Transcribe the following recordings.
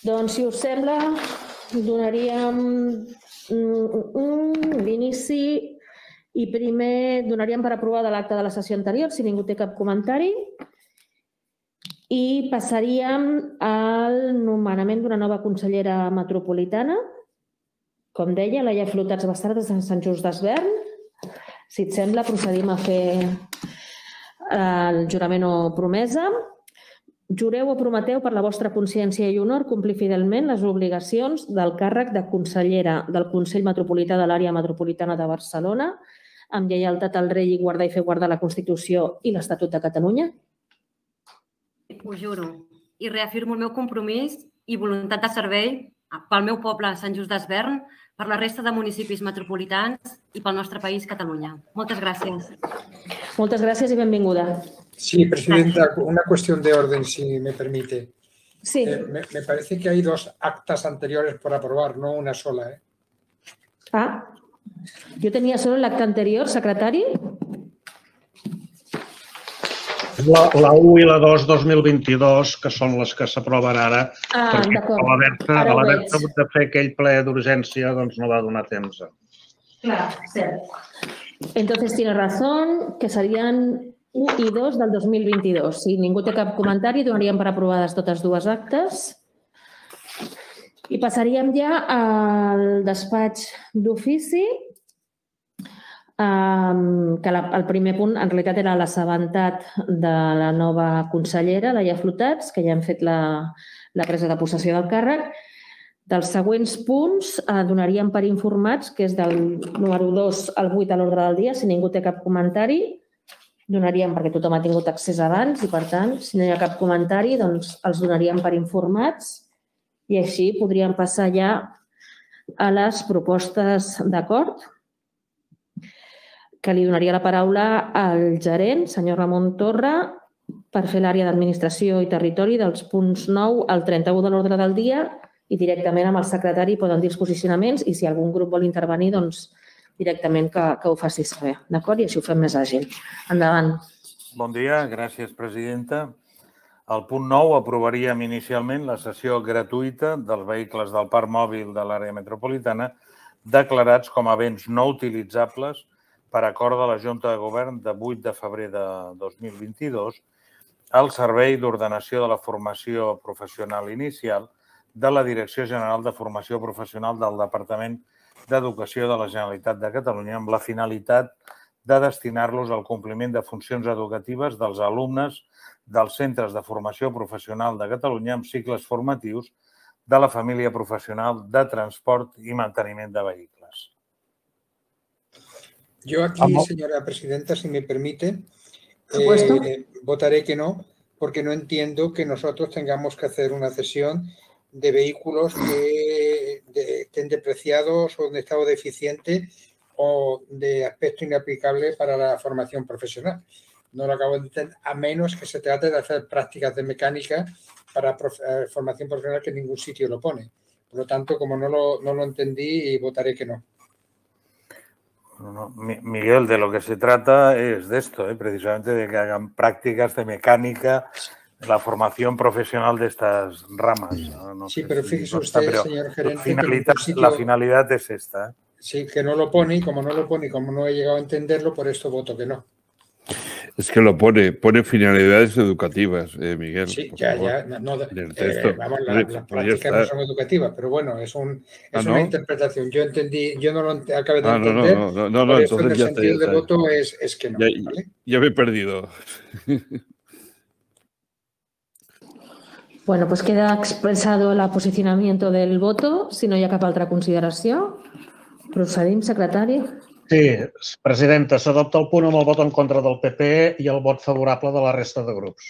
Doncs, si us sembla, donaríem l'inici i primer donaríem per aprovada l'acte de la sessió anterior, si ningú té cap comentari, i passaríem al nomenament d'una nova consellera metropolitana. Com deia, Laia Flotats Bastard de Sant Just Desvern. Si et sembla, procedim a fer el jurament o promesa. Jureu o prometeu per la vostra consciència i honor complir fidelment les obligacions del càrrec de consellera del Consell Metropolità de l'Àrea Metropolitana de Barcelona, amb lleialtat al rei i guardar i fer guardar la Constitució i l'Estatut de Catalunya? Ho juro. I reafirmo el meu compromís i voluntat de servei pel meu poble, Sant Just Desvern, per la resta de municipis metropolitans i pel nostre país, Catalunya. Moltes gràcies. Moltes gràcies i benvinguda. Sí, Presidenta, una cuestión de orden, si me permite. Sí. Me parece que hay dos actas anteriores por aprobar, no una sola. Ah, yo tenía solo el acta anterior, secretari. La 1 i la 2, 2022, que són les que s'aproven ara, perquè a l'haver de fer aquell ple d'urgència doncs no va donar temps. Claro, cert. Entonces tiene razón, que serían 1 i 2 del 2022. Si ningú té cap comentari, donaríem per aprovades totes dues actes. I passaríem ja al despatx d'ofici, que el primer punt en realitat era l'assabentat de la nova consellera, Laia Flotats, que ja hem fet la presa de possessió del càrrec. Dels següents punts donaríem per informats, que és del número 2 al 8 a l'ordre del dia. Si ningú té cap comentari, donaríem, perquè tothom ha tingut accés abans, i per tant, si no hi ha cap comentari, doncs els donaríem per informats i així podríem passar ja a les propostes d'acord, que li donaria la paraula al gerent, senyor Ramon Torra, per fer l'àrea d'administració i territori dels punts 9 al 31 de l'ordre del dia i directament amb el secretari poden dir els posicionaments i si algun grup vol intervenir, doncs directament que ho faci saber. D'acord? I així ho fem més àgil. Endavant. Bon dia, gràcies, presidenta. Al punt 9 aprovaríem inicialment la cessió gratuïta dels vehicles del parc mòbil de l'àrea metropolitana declarats com a béns no utilitzables per acord de la Junta de Govern de 8 de febrer de 2022 al Servei d'Ordenació de la Formació Professional Inicial de la Direcció General de Formació Professional del Departament d'Educació de la Generalitat de Catalunya amb la finalitat de destinar-los al compliment de funcions educatives dels alumnes dels centres de formació professional de Catalunya amb cicles formatius de la família professional de transport i manteniment de vehicles. Yo aquí, señora presidenta, si me permite, votaré que no, porque no entiendo que nosotros tengamos que hacer una cesión de vehículos que estén depreciados o en estado deficiente o de aspecto inaplicable para la formación profesional. No lo acabo de entender, a menos que se trate de hacer prácticas de mecánica para formación profesional que en ningún sitio lo pone. Por lo tanto, como no lo entendí, votaré que no. No, Miguel, de lo que se trata es de esto, precisamente de que hagan prácticas de mecánica, la formación profesional de estas ramas. No sí, sé pero fíjese usted, señor gerente, la finalidad es esta. Sí, que no lo pone y como no lo pone y como no he llegado a entenderlo, por esto voto que no. Es que lo pone finalidades educativas, Miguel. Sí, ya. No, vamos, las prácticas no son educativas, pero bueno, es una interpretación. Yo no lo acabé de entender. No, por eso entonces el sentido de voto es que no. ¿Vale? Ya me he perdido. Bueno, pues queda expresado el posicionamiento del voto. Si no hi ha cap altra consideració, procedim, secretari. Sí, presidenta, s'adopta el punt amb el vot en contra del PP i el vot favorable de la resta de grups.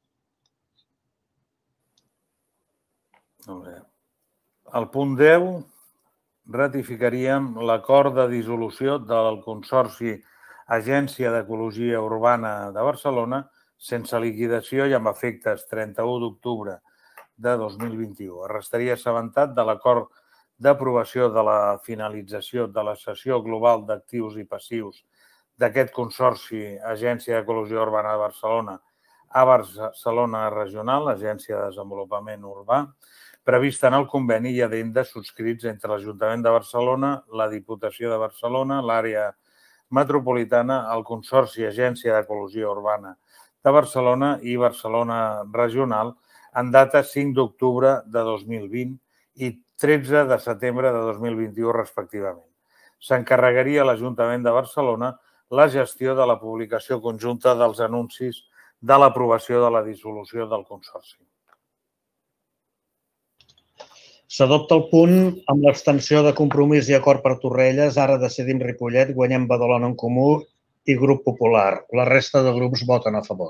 Al punt 10 ratificaríem l'acord de dissolució del Consorci Agència d'Ecologia Urbana de Barcelona sense liquidació i amb efectes 31 d'octubre de 2021. Es restaria assabentat de l'acord d'aprovació de la finalització de la cessió global d'actius i passius d'aquest Consorci Agència d'Ecologia Urbana de Barcelona a Barcelona Regional, Agència de Desenvolupament Urbà, prevista en el conveni i addendes subscrits entre l'Ajuntament de Barcelona, la Diputació de Barcelona, l'àrea metropolitana, el Consorci Agència d'Ecologia Urbana de Barcelona i Barcelona Regional en data 5 d'octubre de 2020 i 13 de setembre de 2021, respectivament. S'encarregaria a l'Ajuntament de Barcelona la gestió de la publicació conjunta dels anuncis de l'aprovació de la dissolució del Consorci. S'adopta el punt amb l'abstenció de Compromís i Acord per Torrelles, Ara Decidim Ripollet, Guanyem Badalona en Comú i Grup Popular. La resta de grups voten a favor.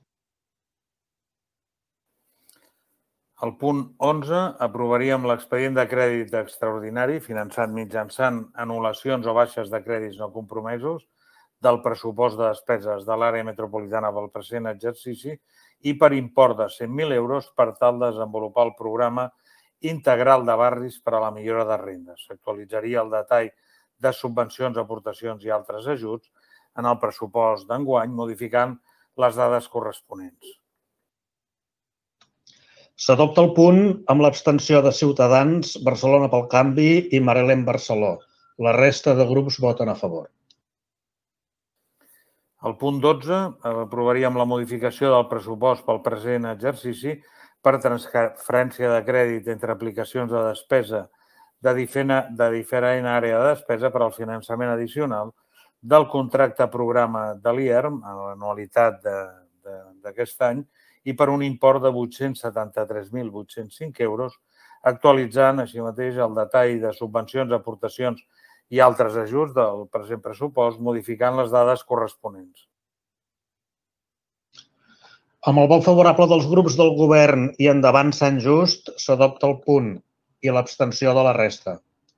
El punt 11 aprovaríem l'expedient de crèdit extraordinari finançat mitjançant anul·lacions o baixes de crèdits no compromesos del pressupost de despeses de l'àrea metropolitana pel present exercici i per import de 100.000 euros per tal de desenvolupar el programa integral de barris per a la millora de rendes. S'actualitzaria el detall de subvencions, aportacions i altres ajuts en el pressupost d'enguany, modificant les dades corresponents. S'adopta el punt amb l'abstenció de Ciutadans, Barcelona pel Canvi i Marelem Barceló. La resta de grups voten a favor. El punt 12 aprovaríem la modificació del pressupost pel present exercici per transferència de crèdit entre aplicacions de despesa de diferent àrea de despesa per al finançament addicional del contracte programa de l'IERM a l'anualitat d'aquest any i per un import de 873.805 euros, actualitzant així mateix el detall de subvencions, aportacions i altres ajuts del present pressupost, modificant les dades corresponents. Amb el vot favorable dels grups del Govern i Endavant Sant Just, s'adopta el punt i l'abstenció de la resta.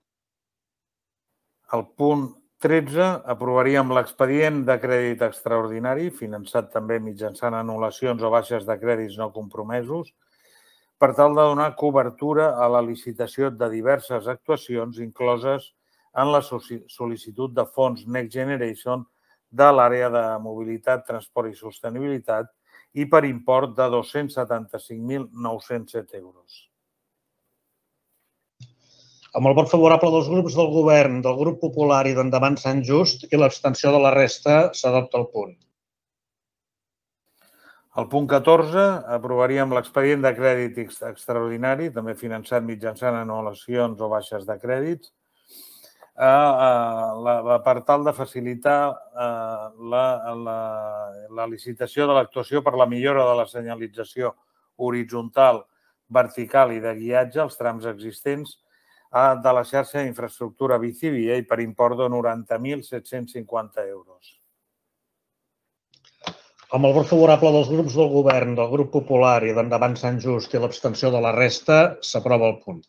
El punt 13 aprovaríem l'expedient de crèdit extraordinari, finançat també mitjançant anul·lacions o baixes de crèdits no compromesos, per tal de donar cobertura a la licitació de diverses actuacions incloses en la sol·licitud de fons Next Generation de l'àrea de mobilitat, transport i sostenibilitat i per import de 275.907 euros. Amb el vot favorable dels grups del Govern, del Grup Popular i d'Endavant Sant Just i l'abstenció de la resta, s'adopta el punt. Al punt 14 aprovaríem l'expedient de crèdit extraordinari, també finançat mitjançant anul·lacions o baixes de crèdits, per tal de facilitar la licitació de l'actuació per la millora de la senyalització horitzontal, vertical i de guiatge als trams existents de la xarxa d'infraestructura bici-via i per import de 90.750 euros. Amb el vot favorable dels grups del Govern, del Grup Popular i d'Endavant Sant Just i l'abstenció de la resta, s'aprova el punt.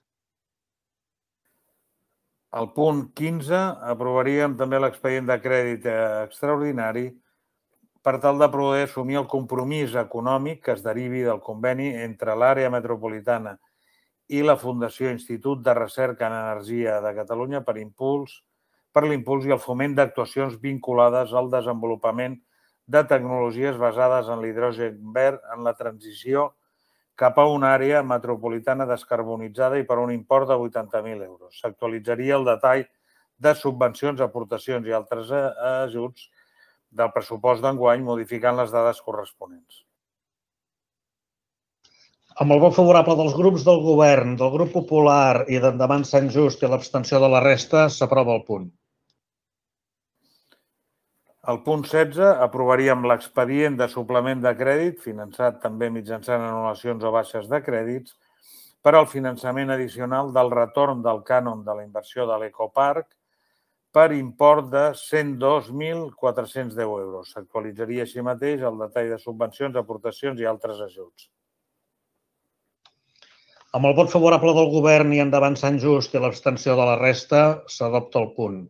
Al punt 15 aprovaríem també l'expedient de crèdit extraordinari per tal de poder assumir el compromís econòmic que es derivi del conveni entre l'àrea metropolitana i la Fundació Institut de Recerca en Energia de Catalunya per l'impuls i el foment d'actuacions vinculades al desenvolupament de tecnologies basades en l'hidrogen verd en la transició cap a una àrea metropolitana descarbonitzada i per un import de 80.000 euros. S'actualitzaria el detall de subvencions, aportacions i altres ajuts del pressupost d'enguany, modificant les dades corresponents. Amb el vot favorable dels grups del Govern, del Grup Popular i d'Endavant Sant Just i l'abstenció de la resta, s'aprova el punt. Al punt 16 aprovaríem l'expedient de suplement de crèdit, finançat també mitjançant anul·lacions o baixes de crèdits, per al finançament addicional del retorn del cànon de la inversió de l'Ecoparc per import de 102.410 euros. S'actualitzaria així mateix el detall de subvencions, aportacions i altres ajuts. Amb el vot favorable del Govern i Endavant Sant Just i l'abstenció de la resta, s'adopta el punt.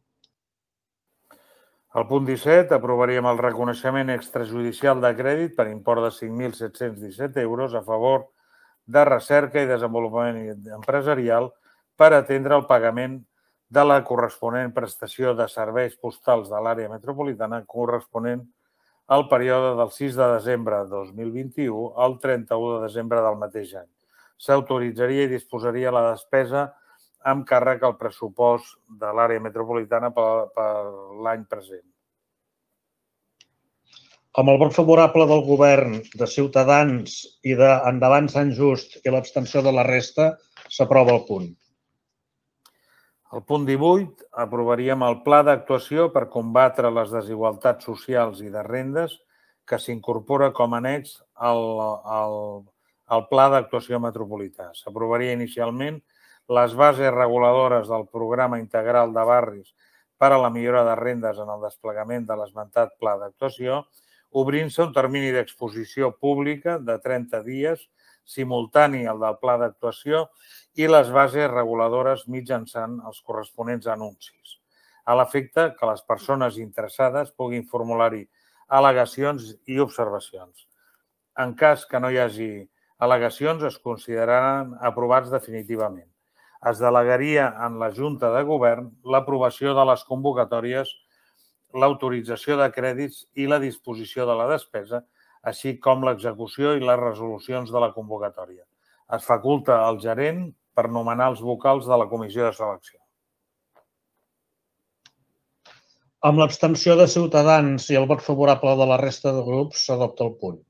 Al punt 17 aprovaríem el reconeixement extrajudicial de crèdit per import de 5.717 euros a favor de recerca i desenvolupament empresarial per atendre el pagament de la corresponent prestació de serveis postals de l'àrea metropolitana corresponent al període del 6 de desembre de 2021 al 31 de desembre del mateix any. s'autoritzaria i disposaria la despesa amb càrrec al pressupost de l'àrea metropolitana per l'any present. Amb el vot favorable del govern, de Ciutadans i d'Endavant Sant Just i l'abstenció de la resta, s'aprova el punt. Al punt 18, aprovaríem el pla d'actuació per combatre les desigualtats socials i de rendes que s'incorpora com a annex al pla d'actuació metropolità. S'aprovaria inicialment les bases reguladores del programa integral de barris per a la millora de rendes en el desplegament de l'esmentat pla d'actuació, obrint-se un termini d'exposició pública de 30 dies, simultani al del pla d'actuació i les bases reguladores mitjançant els corresponents anuncis, a l'efecte que les persones interessades puguin formular-hi al·legacions i observacions. En cas que no hi hagi al·legacions, es consideraran aprovats definitivament. Es delegaria en la Junta de Govern l'aprovació de les convocatòries, l'autorització de crèdits i la disposició de la despesa, així com l'execució i les resolucions de la convocatòria. Es faculta al gerent per nomenar els vocals de la comissió de selecció. Amb l'abstenció de Ciutadans i el vot favorable de la resta de grups, s'adopta el punt.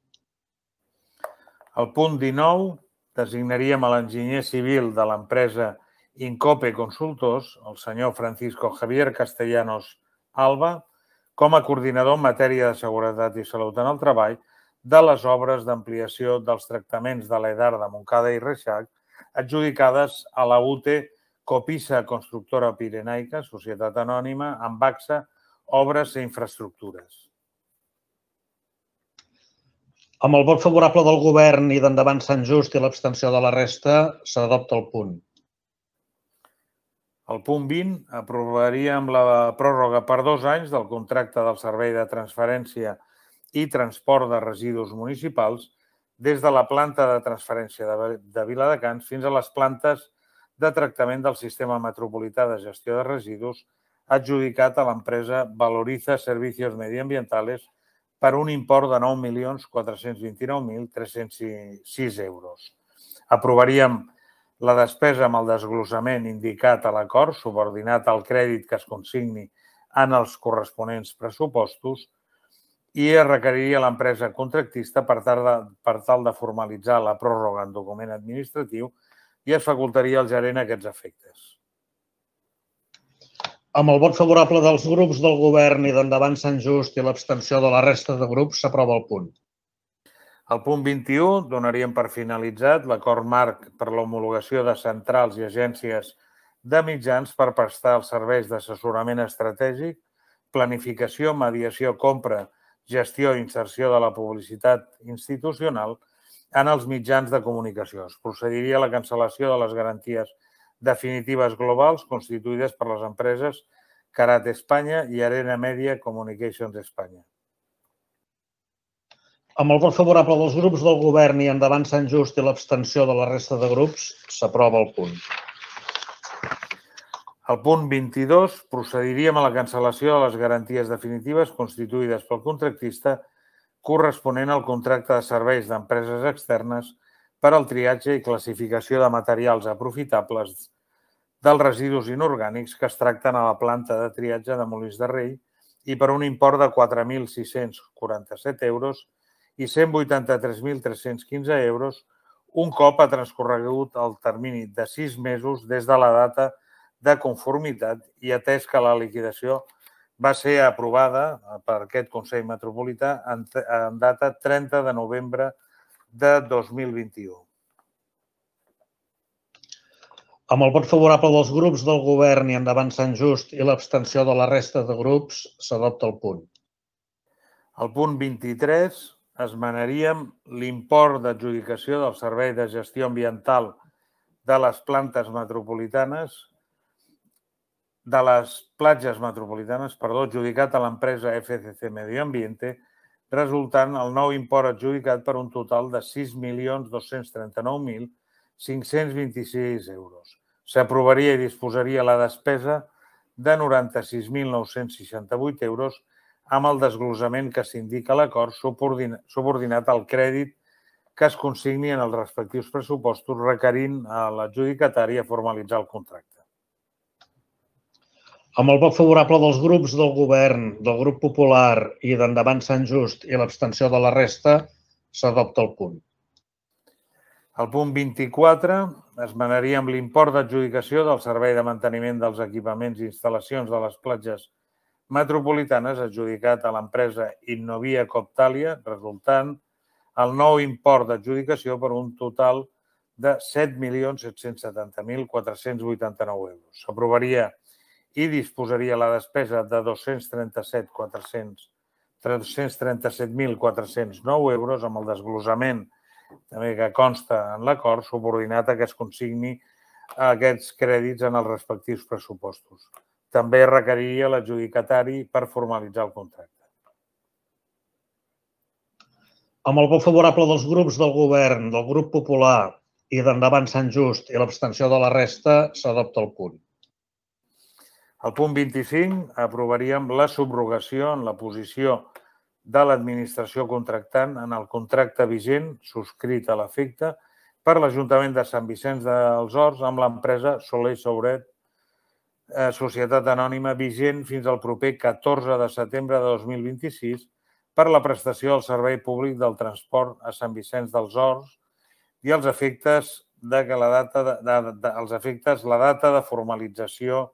Al punt 19, designaríem a l'enginyer civil de l'empresa Incope Consultors, el senyor Francisco Javier Castellanos Alba, com a coordinador en matèria de seguretat i salut en el treball de les obres d'ampliació dels tractaments de l'EDAR de Montcada i Reixac adjudicades a la UTE Copisa Constructora Pirenaica, Societat Anònima, amb AXA, Obres i Infraestructures. Amb el vot favorable del govern i d'Endavant Sant Just i l'abstenció de la resta, s'adopta el punt. Al punt 20, aprovaríem la pròrroga per 2 anys del contracte del Servei de Transferència i Transport de Residus Municipals des de la planta de transferència de Viladecans fins a les plantes de tractament del Sistema Metropolità de Gestió de Residus adjudicat a l'empresa Valoriza Servicios Medioambientales per un import de 9.429.306 euros. Aprovaríem la despesa amb el desglossament indicat a l'acord, subordinat al crèdit que es consigni en els corresponents pressupostos, i es requeriria a l'empresa contractista per tal de formalitzar la pròrroga en document administratiu i es facultaria al gerent a aquests efectes. Amb el vot favorable dels grups del govern i d'Endavant Sant Just i l'abstenció de la resta de grups, s'aprova el punt. Al punt 21 donaríem per finalitzat l'acord marc per l'homologació de centrals i agències de mitjans per prestar els serveis d'assessorament estratègic, planificació, mediació, compra, gestió i inserció de la publicitat institucional en els mitjans de comunicació. Es procediria a la cancel·lació de les garanties definitives globals constituïdes per les empreses Karate Espanya i Arena Media Communications Espanya. Amb el vot favorable dels grups del govern i Endavant Sant Just i l'abstenció de la resta de grups, s'aprova el punt. Al punt 22, procediríem a la cancel·lació de les garanties definitives constituïdes pel contractista corresponent al contracte de serveis d'empreses externes per al triatge i classificació de materials aprofitables dels residus inorgànics que es tracten a la planta de triatge de Molins de Rei i per un import de 4.647 euros i 183.315 euros un cop ha transcorregut el termini de 6 mesos des de la data de conformitat i atès que la liquidació va ser aprovada per aquest Consell Metropolità en data 30 de novembre de 2021. Amb el vot favorable dels grups del govern i Endavant Sant Just i l'abstenció de la resta de grups, s'adopta el punt. Al punt 23, esmenaríem l'import d'adjudicació del Servei de Gestió Ambiental de les plantes metropolitanes, de les platges metropolitanes, adjudicat a l'empresa FCC Medio Ambiente, resultant el nou import adjudicat per un total de 6.239.526 euros. S'aprovaria i disposaria la despesa de 96.968 euros amb el desglossament que s'indica a l'acord subordinat al crèdit que es consigni en els respectius pressupostos, requerint a l'adjudicatari a formalitzar el contracte. Amb el vot favorable dels grups del Govern, del Grup Popular i d'Endavant Sant Just i l'abstenció de la resta, s'adopta el punt. El punt 24 esmenaríem l'import d'adjudicació del servei de manteniment dels equipaments i instal·lacions de les platges metropolitanes adjudicat a l'empresa Innovia Coptalia, resultant el nou import d'adjudicació per un total de 7.770.489 euros. S'aprovaria i disposaria la despesa de 237.409 euros amb el desglossament també que consta en l'acord, subordinat a que es consigni aquests crèdits en els respectius pressupostos. També requeriria l'adjudicatari per formalitzar el contracte. Amb el vot favorable dels grups del Govern, del Grup Popular i d'Endavant Sant Just i l'abstenció de la resta, s'adopta el punt. Al punt 25 aprovaríem la subrogació en la posició de l'administració contractant en el contracte vigent subscrit a l'efecte per l'Ajuntament de Sant Vicenç dels Horts amb l'empresa Soler Sauret, societat anònima vigent fins al proper 14 de setembre de 2026 per la prestació del servei públic del transport a Sant Vicenç dels Horts i els efectes la data de formalització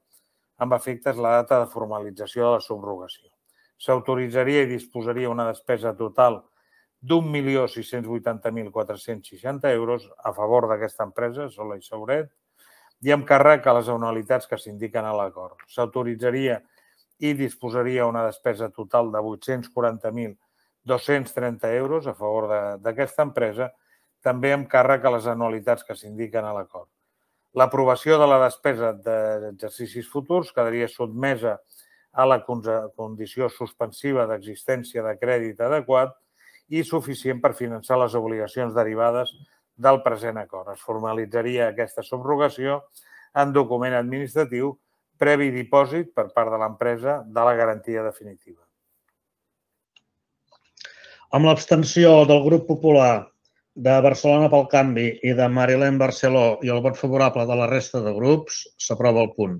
de la subrogació. S'autoritzaria i disposaria una despesa total d'1.680.460 euros a favor d'aquesta empresa, Soler Sauret, i amb càrrec a les anualitats que s'indiquen a l'acord. S'autoritzaria i disposaria una despesa total de 840.230 euros a favor d'aquesta empresa, també amb càrrec a les anualitats que s'indiquen a l'acord. L'aprovació de la despesa d'exercicis futurs quedaria sotmesa a la condició suspensiva d'existència de crèdit adequat i suficient per finançar les obligacions derivades del present acord. Es formalitzaria aquesta subrogació en document administratiu previ dipòsit per part de l'empresa de la garantia definitiva. Amb l'abstenció del Grup Popular, de Barcelona pel Canvi i de Marilén Barceló i el vot favorable de la resta de grups, s'aprova el punt.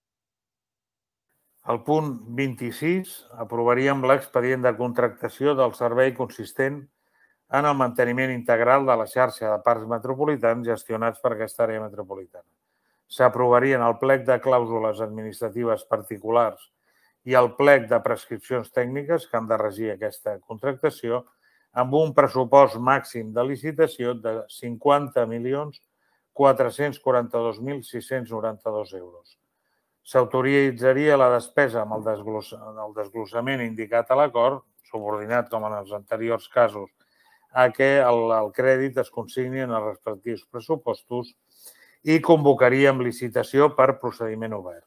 Al punt 26 aprovaríem l'expedient de contractació del servei consistent en el manteniment integral de la xarxa de parcs metropolitans gestionats per aquesta àrea metropolitana. S'aprovarien el plec de clàusules administratives particulars i el plec de prescripcions tècniques que han de regir aquesta contractació amb un pressupost màxim de licitació de 50.442.692 euros. S'autoritzaria la despesa amb el desglossament indicat a l'acord, subordinat com en els anteriors casos, a que el crèdit es consigni en els respectius pressupostos i convocaríem licitació per procediment obert.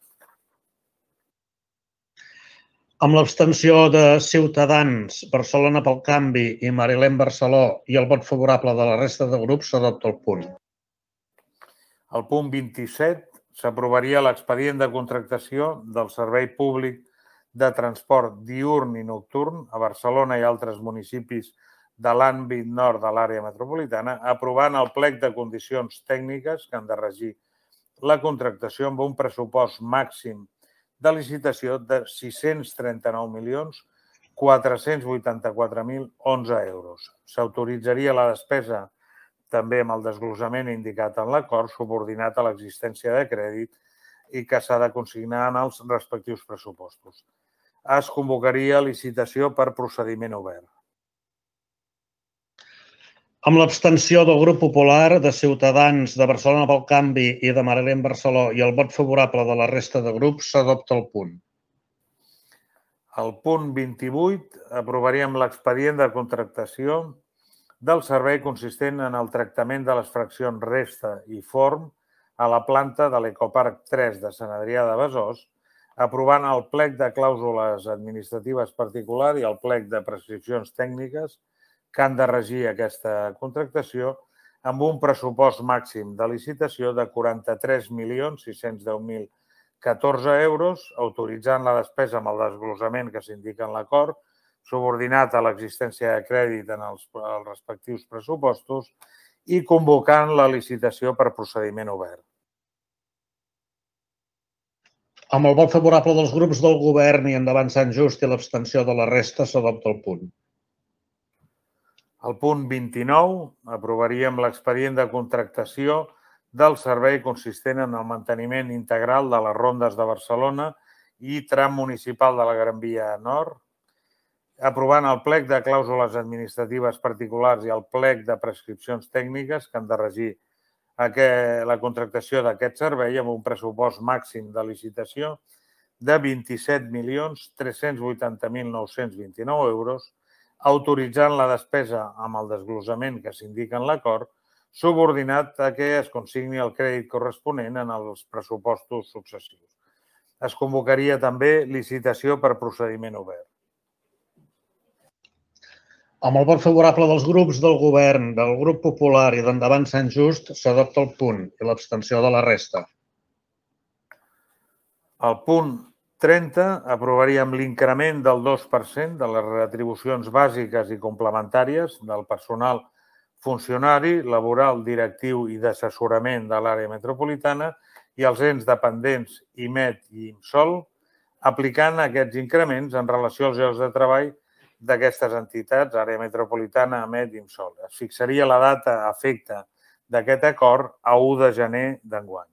Amb l'abstenció de Ciutadans, Barcelona pel Canvi i Marilén Barceló i el vot favorable de la resta de grups, s'adopta el punt. Al punt 27 s'aprovaria l'expedient de contractació del servei públic de transport diürn i nocturn a Barcelona i altres municipis de l'àmbit nord de l'àrea metropolitana, aprovant el plec de condicions tècniques que han de regir la contractació amb un pressupost màxim de licitació de 639.484.011 euros. S'autoritzaria la despesa també amb el desglossament indicat en l'acord, subordinat a l'existència de crèdit i que s'ha de consignar en els respectius pressupostos. Es convocaria licitació per procediment obert. Amb l'abstenció del Grup Popular, de Ciutadans, de Barcelona pel Canvi i de Marilén Barceló i el vot favorable de la resta de grups, s'adopta el punt. Al punt 28 aprovaríem l'expedient de contractació del servei consistent en el tractament de les fraccions resta i forn a la planta de l'Ecoparc 3 de Sant Adrià de Besòs, aprovant el plec de clàusules administratives particular i el plec de prescripcions tècniques que han de regir aquesta contractació amb un pressupost màxim de licitació de 43.610.014 euros, autoritzant la despesa amb el desglossament que s'indica en l'acord, subordinat a l'existència de crèdit en els respectius pressupostos i convocant la licitació per procediment obert. Amb el vot favorable dels grups del govern i Endavant Sant Just i l'abstenció de la resta, s'adopta el punt. Al punt 29, aprovaríem l'expedient de contractació del servei consistent en el manteniment integral de les rondes de Barcelona i tram municipal de la Gran Via Nord, aprovant el plec de clàusules administratives particulars i el plec de prescripcions tècniques que han de regir la contractació d'aquest servei amb un pressupost màxim de licitació de 27.380.929 euros, autoritzant la despesa amb el desglossament que s'indica en l'acord, subordinat a que es consigni el crèdit corresponent en els pressupostos successius. Es convocaria també licitació per procediment obert. Amb el vot favorable dels grups del govern, del grup popular i d'Endavant Sant Just, s'adopta el punt i l'abstenció de la resta. Al punt 30, aprovaríem l'increment del 2% de les retribucions bàsiques i complementàries del personal funcionari, laboral, directiu i d'assessorament de l'àrea metropolitana i els ens dependents IMET i IMSOL, aplicant aquests increments en relació als llocs de treball d'aquestes entitats, àrea metropolitana, IMET i IMSOL. Es fixaria la data a efecte d'aquest acord a 1 de gener d'enguany.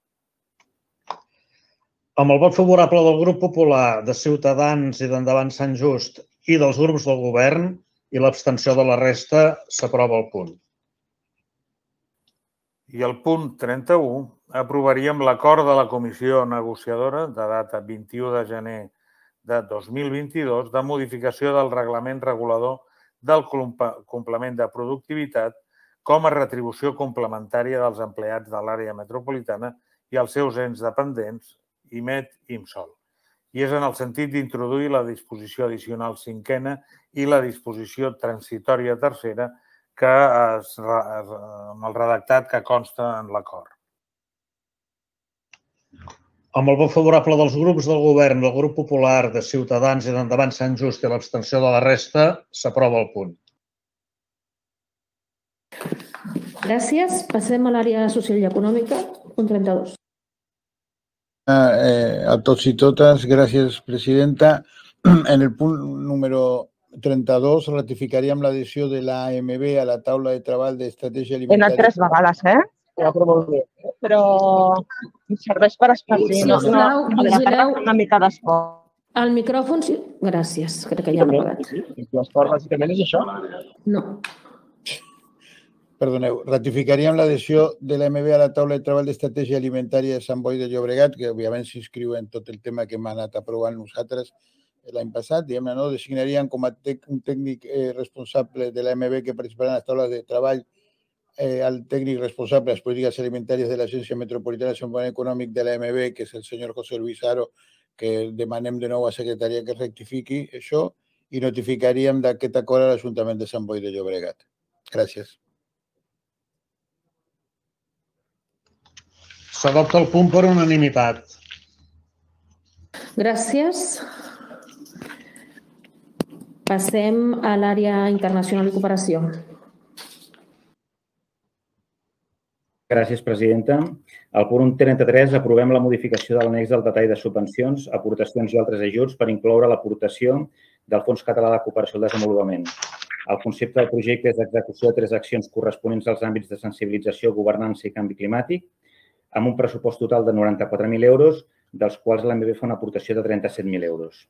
Amb el vot favorable del grup popular, de Ciutadans i d'Endavant Sant Just i dels grups del govern i l'abstenció de la resta, s'aprova el punt. I el punt 31, aprovaríem l'acord de la comissió negociadora de data 21 de gener de 2022 de modificació del reglament regulador del complement de productivitat com a retribució complementària dels empleats de l'àrea metropolitana i els seus ens dependents, IMET i IMSOL. I és en el sentit d'introduir la disposició addicional 5ª i la disposició transitòria 3ª amb el redactat que consta en l'acord. Amb el vot favorable dels grups del govern, del grup popular, de Ciutadans i d'Endavant Sant Just i l'abstenció de la resta, s'aprova el punt. Gràcies. Passem a l'àrea social i econòmica, punt 32. A tots i totes, gràcies, presidenta. En el punt número 32 ratificaríem l'adhesió de l'AMB a la taula de treball d'estratègia alimentària. He anat 3 vegades, però em serveix per esparcir. Vigileu una mica d'esport. El micròfon, sí. Gràcies, crec que ja l'he apagat. L'esport bàsicament és això? No. Perdoneu, ratificaríem l'adhesió de l'AMB a la taula de treball d'estratègia alimentària de Sant Boi de Llobregat, que òbviament s'inscriu en tot el tema que hem anat aprovant nosaltres l'any passat. Diguem-ne, no? Designaríem com a un tècnic responsable de l'AMB que participarà en les taules de treball el tècnic responsable de les polítiques alimentàries de l'Agència Metropolitana de Desenvolupament Econòmic de l'AMB, que és el senyor José Luis Aro, que demanem de nou a secretaria que rectifiqui això i notificaríem d'aquest acord a l'Ajuntament de Sant Boi de Llobregat. Gràcies. S'adopta el punt per unanimitat. Gràcies. Passem a l'àrea internacional i cooperació. Gràcies, presidenta. Al punt 33 aprovem la modificació de l'annex del detall de subvencions, aportacions i altres ajuts per incloure l'aportació del Fons Català de Cooperació al Desenvolupament. El concepte del projecte és d'execució de 3 accions corresponents als àmbits de sensibilització, governança i canvi climàtic, amb un pressupost total de 94.000 euros, dels quals l'AMB fa una aportació de 37.000 euros.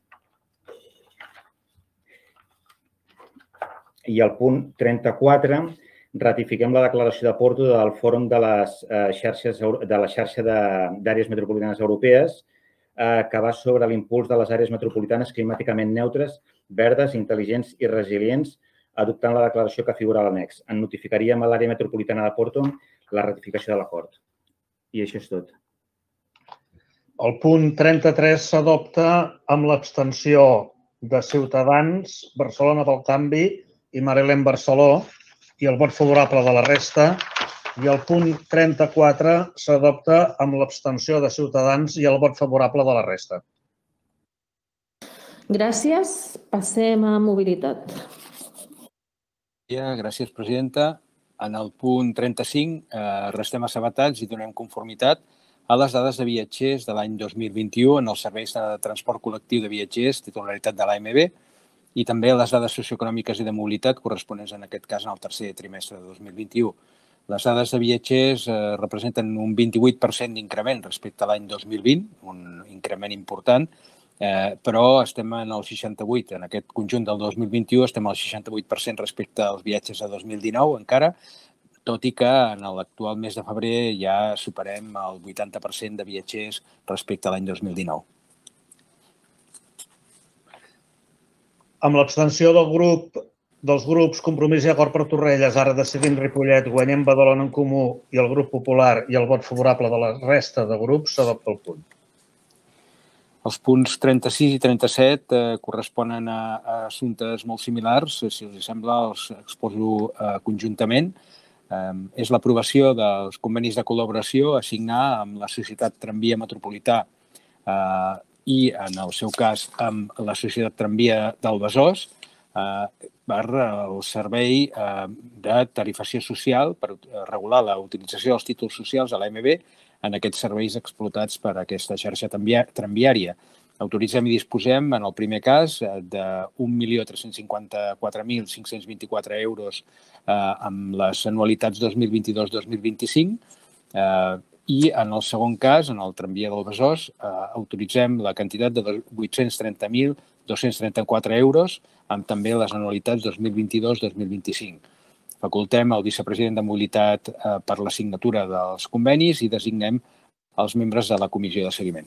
I al punt 34 ratifiquem la declaració de Porto del Fòrum de la xarxa d'àrees metropolitanes europees que va sobre l'impuls de les àrees metropolitanes climàticament neutres, verdes, intel·ligents i resilients, adoptant la declaració que figura a l'annex. En notificaríem a l'àrea metropolitana de Porto la ratificació de l'acord. I això és tot. El punt 33 s'adopta amb l'abstenció de Ciutadans, Barcelona pel Canvi i Marilén Barceló i el vot favorable de la resta. I el punt 34 s'adopta amb l'abstenció de Ciutadans i el vot favorable de la resta. Gràcies. Passem a mobilitat. Gràcies, presidenta. En el punt 35 restem assabentats i donem conformitat a les dades de viatgers de l'any 2021 en els serveis de transport col·lectiu de viatgers, titularitat de l'AMB, i també a les dades socioeconòmiques i de mobilitat corresponents en aquest cas en el tercer trimestre de 2021. Les dades de viatgers representen un 28% d'increment respecte a l'any 2020, un increment important, però estem en el 68%. En aquest conjunt del 2021 estem al 68% respecte als viatges de 2019 encara, tot i que en l'actual mes de febrer ja superem el 80% de viatgers respecte a l'any 2019. Amb l'abstenció dels grups Compromís i Acord per Torrelles, ara decidim Ripollet, Guanyem Badalona en Comú i el grup Popular i el vot favorable de la resta de grups, s'adopta el punt. Els punts 36 i 37 corresponen a assumptes molt similars. Si us sembla, els exposo conjuntament. És l'aprovació dels convenis de col·laboració a signar amb la Societat Tramvia Metropolità i, en el seu cas, amb la Societat Tramvia del Besòs per el servei de tarifació social per regular la utilització dels títols socials a l'AMB en aquests serveis explotats per aquesta xarxa tramviària. Autoritzem i disposem, en el primer cas, de 1.354.524 euros amb les anualitats 2022-2025 i, en el segon cas, en el tramvia del Besòs, autoritzem la quantitat de 830.234 euros amb també les anualitats 2022-2025. Facultem el vicepresident de Mobilitat per la signatura dels convenis i designem els membres de la comissió de seguiment.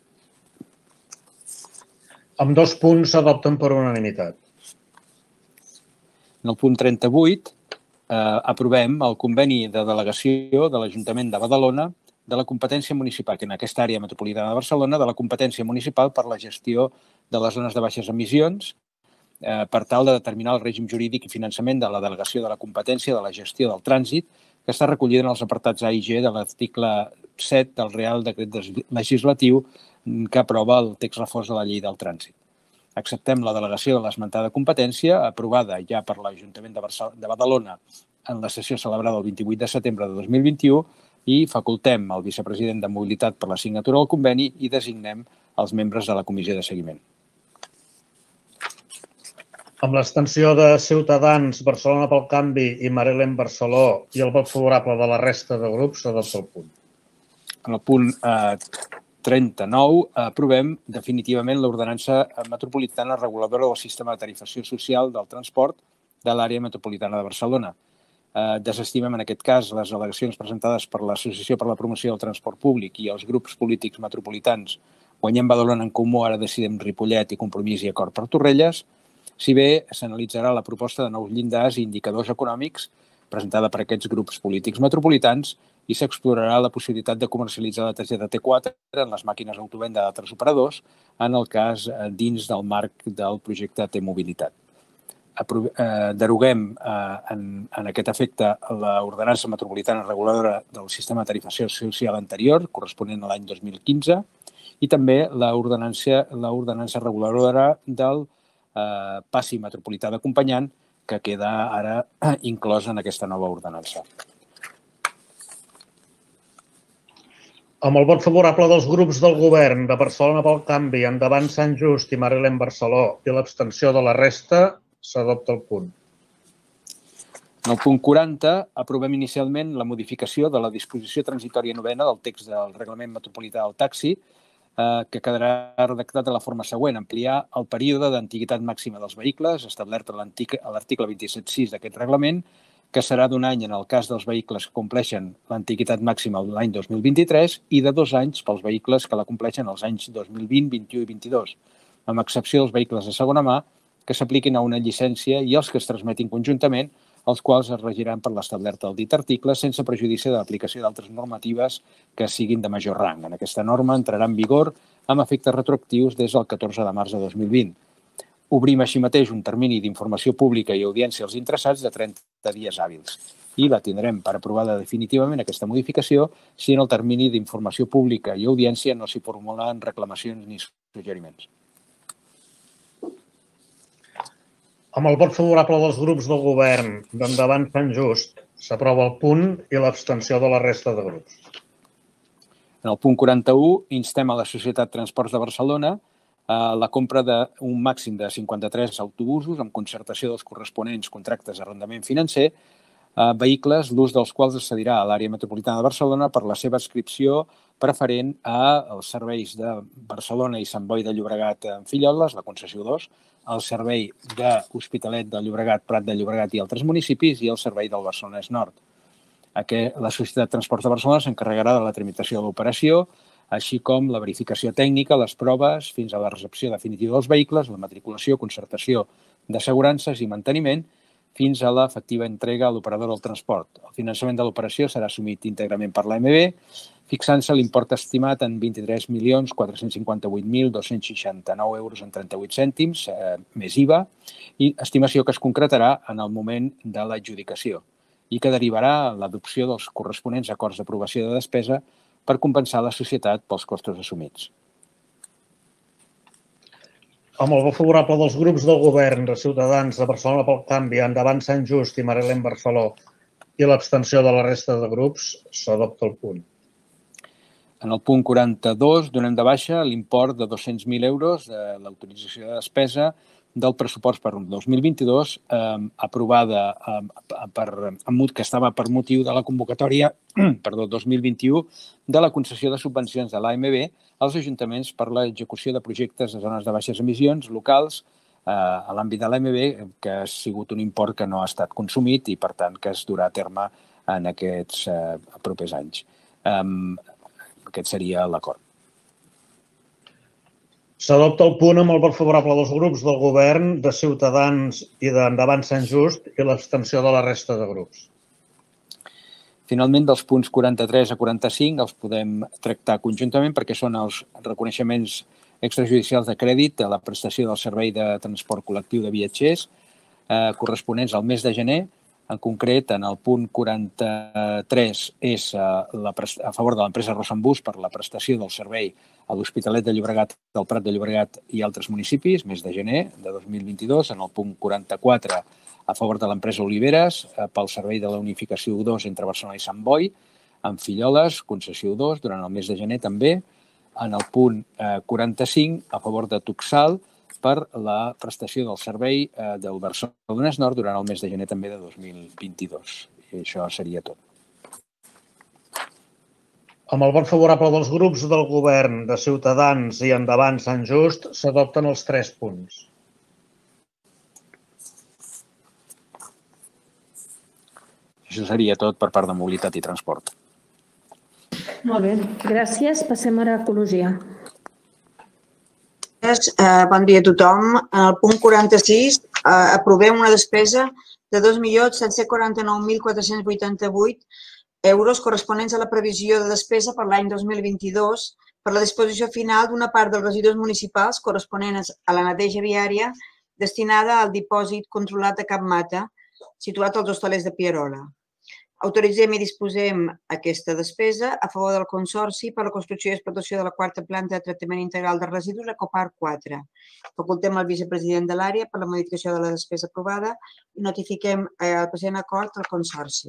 Amb 2 punts s'adopten per unanimitat. En el punt 38 aprovem el conveni de delegació de l'Ajuntament de Badalona de la competència municipal, que en aquesta àrea metropolitana de Barcelona, de la competència municipal per la gestió de les zones de baixes emissions, per tal de determinar el règim jurídic i finançament de la delegació de la competència de la gestió del trànsit, que està recollida en els apartats A i G de l'article 7 del Real Decret Legislatiu que aprova el text refós de la Llei del Trànsit. Acceptem la delegació de l'esmentada competència, aprovada ja per l'Ajuntament de Badalona en la sessió celebrada el 28 de setembre de 2021 i facultem el vicepresident de Mobilitat per la signatura del conveni i designem els membres de la comissió de seguiment. Amb l'abstenció de Ciutadans, Barcelona pel Canvi i Marilén Barceló i el vot favorable de la resta de grups, s'adopta el punt. En el punt 39 aprovem definitivament l'ordenança metropolitana reguladora del sistema de tarifació social del transport de l'àrea metropolitana de Barcelona. Desestimem en aquest cas les al·legacions presentades per l'Associació per la Promoció del Transport Públic i els grups polítics metropolitans Guanyem Badalona en Comú, ara decidim Ripollet i Compromís i Acord per Torrelles, si bé s'analitzarà la proposta de nous llindars i indicadors econòmics presentada per aquests grups polítics metropolitans i s'explorarà la possibilitat de comercialitzar la targeta T4 en les màquines autovenda d'altres operadors, en el cas dins del marc del projecte T-Mobilitat. Deroguem en aquest efecte l'ordenança metropolitana reguladora del sistema de tarifació social anterior, corresponent a l'any 2015, i també l'ordenança reguladora del passi metropolità d'acompanyant, que queda ara inclòs en aquesta nova ordenança. Amb el vot favorable dels grups del govern de Barcelona pel Canvi, Endavant Sant Just i Marilén Barceló i l'abstenció de la resta, s'adopta el punt. En el punt 40 aprovem inicialment la modificació de la disposició transitòria novena del text del Reglament Metropolità del Taxi, que quedarà redactat de la forma següent: ampliar el període d'antiguitat màxima dels vehicles, establert a l'article 27.6 d'aquest reglament, que serà d'un any en el cas dels vehicles que compleixen l'antiguitat màxima l'any 2023 i de 2 anys pels vehicles que la compleixen els anys 2020, 21 i 22, amb excepció dels vehicles de segona mà que s'apliquin a una llicència i els que es transmetin conjuntament, els quals es regiran per l'establert del dit article sense prejudici de l'aplicació d'altres normatives que siguin de major rang. En aquesta norma entrarà en vigor amb efectes retroactius des del 14 de març de 2020. Obrim així mateix un termini d'informació pública i audiència als interessats de 30 dies hàbils i la tindrem per aprovada definitivament aquesta modificació si en el termini d'informació pública i audiència no s'hi formulen reclamacions ni suggeriments. Amb el vot favorable dels grups del govern d'Endavant Sant Just, s'aprova el punt i l'abstenció de la resta de grups. En el punt 41, instem a la Societat Transports de Barcelona a la compra d'un màxim de 53 autobusos amb concertació dels corresponents contractes d'arrendament financer, vehicles l'ús dels quals es cedirà a l'àrea metropolitana de Barcelona per la seva adscripció preferent als serveis de Barcelona i Sant Boi de Llobregat en Filloles, la concessió 2, el servei d'Hospitalet de Llobregat, Prat de Llobregat i altres municipis i el servei del Barcelonès Nord. La Societat Transports de Barcelona s'encarregarà de la tramitació de l'operació, així com la verificació tècnica, les proves, fins a la recepció definitiva dels vehicles, la matriculació, concertació d'assegurances i manteniment, fins a l'efectiva entrega a l'operador del transport. El finançament de l'operació serà assumit íntegrament per l'AMB, fixant-se l'import estimat en 23.458.269 euros en 38 cèntims, més IVA, i estimació que es concretarà en el moment de l'adjudicació i que derivarà en l'adopció dels corresponents acords d'aprovació de despesa per compensar la societat pels costos assumits. Amb el vot favorable dels grups del govern de Ciutadans, de Barcelona pel Canvi, Endavant Sant Just i Marilén Barceló i l'abstenció de la resta de grups, s'adopta el punt. En el punt 42 donem de baixa l'import de 200.000 euros de l'autorització de despesa del pressupost per 2022 aprovada que estava per motiu de la convocatòria 2021 de la concessió de subvencions de l'AMB als ajuntaments per l'execució de projectes de zones de baixes emissions locals a l'àmbit de l'AMB, que ha sigut un import que no ha estat consumit i, per tant, que es durà a terme en aquests propers anys. Aquest seria l'acord. S'adopta el punt amb el vot favorable dels grups del govern, de Ciutadans i d'Endavant Sant Just i l'abstenció de la resta de grups. Finalment, dels punts 43 a 45 els podem tractar conjuntament perquè són els reconeixements extrajudicials de crèdit de la prestació del servei de transport col·lectiu de viatgers corresponents al mes de gener. En concret, en el punt 43 és a favor de l'empresa Rossambús per la prestació del servei a l'Hospitalet de Llobregat, del Prat de Llobregat i altres municipis, mes de gener de 2022. En el punt 44, a favor de l'empresa Oliveres pel servei de la unificació U2 entre Barcelona i Sant Boi, en Filloles, concessió U2, durant el mes de gener també. En el punt 45, a favor de Tuxal, per la prestació del servei del Barcelonès Nord durant el mes de gener també de 2022. I això seria tot. Amb el vot favorable dels grups del govern, de Ciutadans i Endavant Sant Just, s'adopten els 3 punts. Això seria tot per part de mobilitat i transport. Molt bé, gràcies. Passem ara a ecologia. Bon dia a tothom. En el punt 46 aprovem una despesa de 2.749.488 euros corresponents a la previsió de despesa per l'any 2022 per la disposició final d'una part dels residus municipals corresponents a la neteja viària destinada al dipòsit controlat de Cap Mata, situat als Hostalets de Pierola. Autoritzem i disposem aquesta despesa a favor del Consorci per la construcció i explotació de la 4a planta de tractament integral de residus Ecoparc 4. Facultem al vicepresident de l'àrea per la modificació de la despesa aprovada i notifiquem el present acord al Consorci.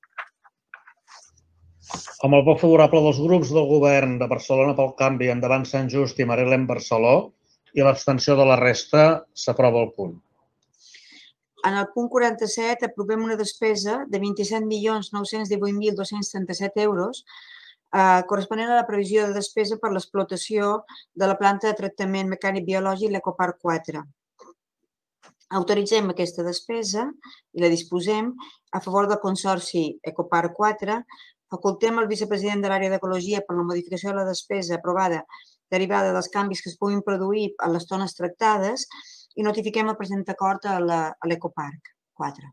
Amb el vot favorable dels grups del govern de Barcelona pel Canvi, Endavant Sant Just i Marilén Barceló i l'abstenció de la resta, s'aprova el punt. En el punt 47 aprovem una despesa de 27.918.237 euros corresponent a la previsió de despesa per l'explotació de la planta de tractament mecànic biològic l'Ecoparc 4. Autoritzem aquesta despesa i la disposem a favor del Consorci Ecoparc 4. Facultem al vicepresident de l'àrea d'Ecologia per la modificació de la despesa aprovada derivada dels canvis que es puguin produir a les zones tractades i notifiquem el present acord a l'Ecoparc 4.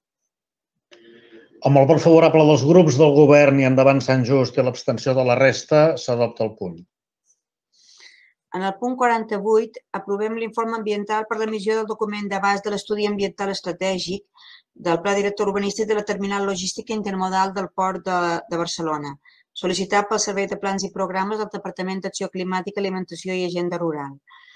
Amb el vot favorable dels grups del govern i Endavant Sant Just i l'abstenció de la resta, s'adopta el punt. En el punt 48 aprovem l'informe ambiental per l'emissió del document d'abast de l'estudi ambiental estratègic del Pla Director Urbanístic de la Terminal Logística Intermodal del Port de Barcelona, sol·licitat pel Servei de Plans i Programes del Departament d'Acció Climàtica, Alimentació i Agenda Rural.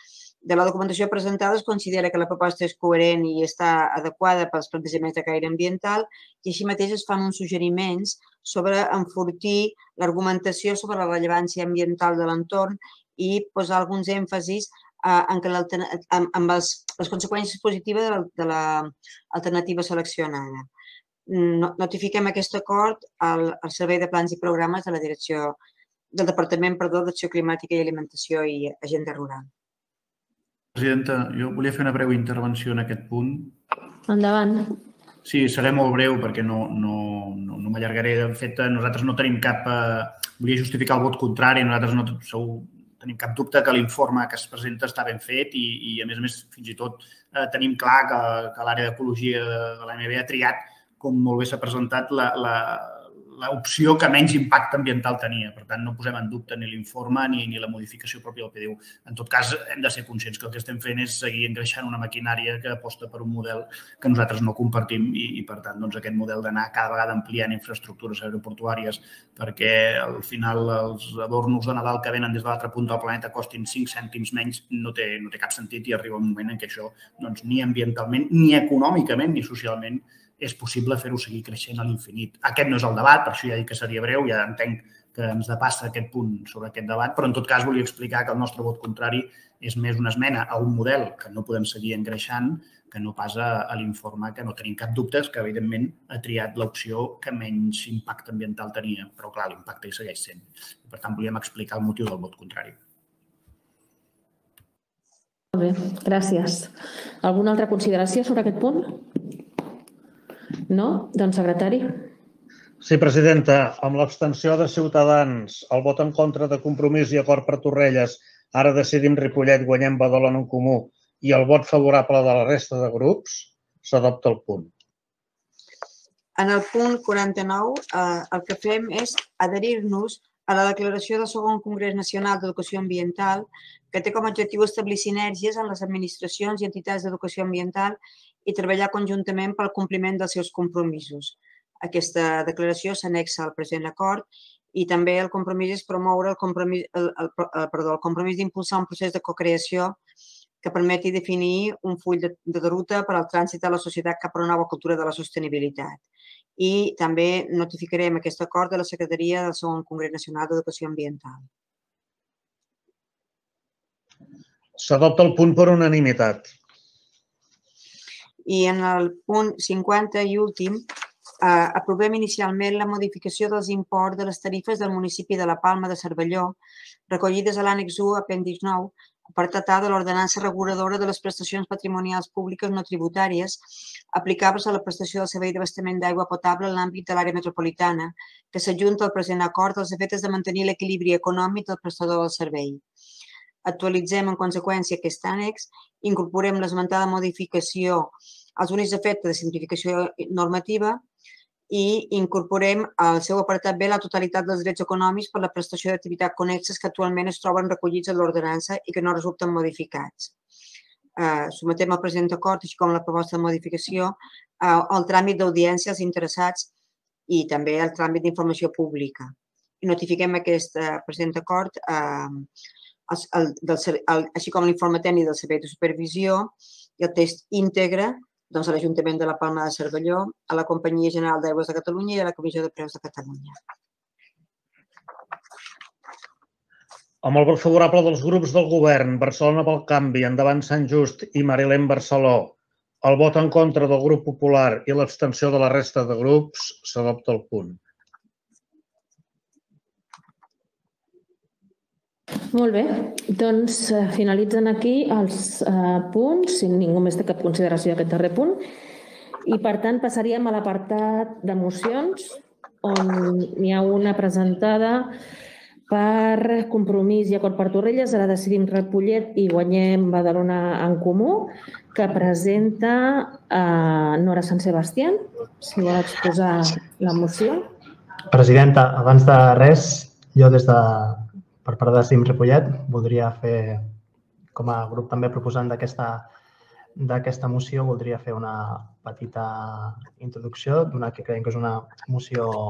De la documentació presentada es considera que la proposta és coherent i està adequada pels plantejaments de caire ambiental i així mateix es fan uns suggeriments sobre enfortir l'argumentació sobre la rellevància ambiental de l'entorn i posar alguns èmfasis amb les conseqüències positives de l'alternativa seleccionada. Notifiquem aquest acord al Servei de Plans i Programes de la Direcció del Departament d'Acció Climàtica i Alimentació i Agenda Rural. Presidenta, jo volia fer una breu intervenció en aquest punt. Endavant. Sí, seré molt breu perquè no m'allargaré. De fet, nosaltres no tenim cap... Volia justificar el vot contrari. Nosaltres no tenim cap dubte que l'informe que es presenta està ben fet i, a més, fins i tot tenim clar que l'àrea d'ecologia de l'AMB ha triat, com molt bé s'ha presentat, l'opció que menys impacte ambiental tenia. Per tant, no posem en dubte ni l'informe ni la modificació pròpia del PDU. En tot cas, hem de ser conscients que el que estem fent és seguir engreixant una maquinària que aposta per un model que nosaltres no compartim i per tant, aquest model d'anar cada vegada ampliant infraestructures aeroportuàries perquè al final els adornos de Nadal que venen des de l'altra punta del planeta costin 5 cèntims menys no té cap sentit i arriba un moment en què això ni ambientalment, ni econòmicament, ni socialment és possible fer-ho seguir creixent a l'infinit. Aquest no és el debat, per això ja dic que seria breu, ja entenc que ens depassa aquest punt sobre aquest debat, però en tot cas volia explicar que el nostre vot contrari és més una esmena a un model que no podem seguir engreixant que no pas a l'informe que no tenim cap dubte, que evidentment ha triat l'opció que menys impacte ambiental tenia, però clar, l'impacte hi segueix sent. Per tant, volíem explicar el motiu del vot contrari. Molt bé, gràcies. Alguna altra consideració sobre aquest punt? No? Doncs, secretari. Sí, presidenta. Amb l'abstenció de Ciutadans, el vot en contra de Compromís i Acord per Torrelles, Ara Decidim Ripollet, Guanyem Badalona en Comú i el vot favorable de la resta de grups, s'adopta el punt. En el punt 49, el que fem és adherir-nos a la declaració del segon Congrés Nacional d'Educació Ambiental, que té com a objectiu establir sinergies en les administracions i entitats d'educació ambiental i treballar conjuntament pel compliment dels seus compromisos. Aquesta declaració s'anexa al present acord i també el compromís és promoure el compromís d'impulsar un procés de cocreació que permeti definir un full de ruta per al trànsit de la societat cap a una nova cultura de la sostenibilitat. I també notificarem aquest acord de la Secretaria del segon Congrés Nacional d'Educació Ambiental. S'adopta el punt per unanimitat. I en el punt 50 i últim, aprovem inicialment la modificació dels imports de les tarifes del municipi de la Palma de Cervelló, recollides a l'ànex 1, apèndix 9, apartat A de l'ordenança reguladora de les prestacions patrimonials públiques no tributàries aplicables a la prestació del servei d'abastament d'aigua potable en l'àmbit de l'àrea metropolitana, que s'adjunta al present acord als efectes de mantenir l'equilibri econòmic del prestador del servei. Actualitzem en conseqüència aquest ànex, incorporem l'esmentada modificació als únics efectes de simplificació normativa i incorporem al seu apartat B la totalitat dels drets econòmics per la prestació d'activitat connexes que actualment es troben recollits en l'ordenança i que no resulten modificats. Sometem al present acord, així com la proposta de modificació, al tràmit d'audiència als interessats i també al tràmit d'informació pública. I notifiquem aquest present acord així com l'informe tècnic del Servei de Supervisió i el text íntegre a l'Ajuntament de la Palma de Cervelló, a la Companyia General d'Aigües de Catalunya i a la Comissió de Preus de Catalunya. Amb el vot favorable dels grups del govern, Barcelona pel Canvi, Endavant Sant Just i Marilén Barceló, el vot en contra del grup popular i l'abstenció de la resta de grups, s'adopta el punt. Molt bé, doncs finalitzen aquí els punts, si ningú més té cap consideració d'aquest darrer punt. I per tant passaríem a l'apartat de mocions, on n'hi ha una presentada per Compromís i Acord per Torrelles, Ara Decidim Ripollet i Guanyem Badalona en Comú, que presenta Nora Sant Sebastián. Si vol exposar la moció. Presidenta, abans de res, jo per part de Decidim Ripollet voldria fer, com a grup també proposant d'aquesta moció, voldria fer una petita introducció, donat que creiem que és una moció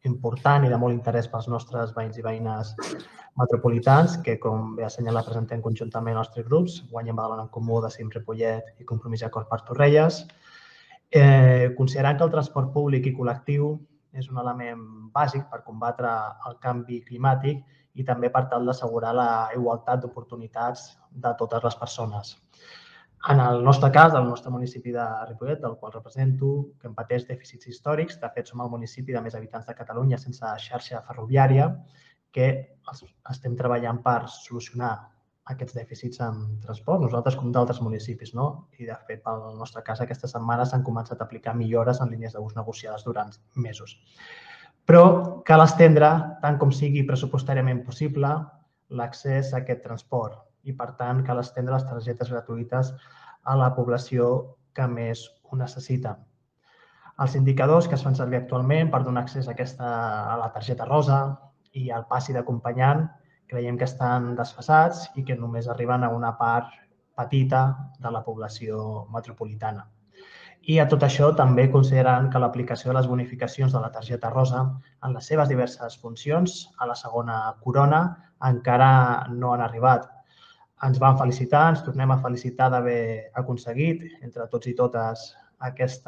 important i de molt interès pels nostres veïns i veïnes metropolitans, que, com bé assenyala, presentem conjuntament els tres grups, Guanyem Badalona en Comú, Decidim Ripollet i Compromís i Acord per Torrelles. Considerant que el transport públic i col·lectiu és un element bàsic per combatre el canvi climàtic i també per tal d'assegurar la igualtat d'oportunitats de totes les persones. En el nostre cas, del nostre municipi de Ripollet, del qual represento, que en pateix dèficits històrics, de fet som el municipi de més habitants de Catalunya sense xarxa ferroviària, que estem treballant per solucionar aquests dèficits en transport, nosaltres com d'altres municipis, no? I, de fet, pel nostre cas, aquesta setmana s'han començat a aplicar millores en línies d'ús negociades durant mesos. Però cal estendre, tant com sigui pressupostàriament possible, l'accés a aquest transport i, per tant, cal estendre les targetes gratuïtes a la població que més ho necessita. Els indicadors que es fan servir actualment per donar accés a la targeta rosa i al passi d'acompanyant creiem que estan desfasats i que només arriben a una part petita de la població metropolitana. I a tot això també considerant que l'aplicació de les bonificacions de la targeta rosa en les seves diverses funcions a la segona corona encara no han arribat. Ens vam felicitar, ens tornem a felicitar d'haver aconseguit entre tots i totes aquest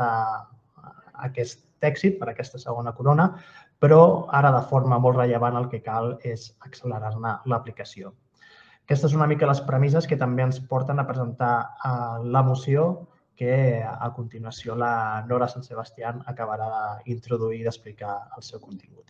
èxit per aquesta segona corona, però ara de forma molt rellevant el que cal és accelerar-ne l'aplicació. Aquestes són una mica les premisses que també ens porten a presentar la moció que a continuació la Nora Sant Sebastián acabarà d'introduir i d'explicar el seu contingut.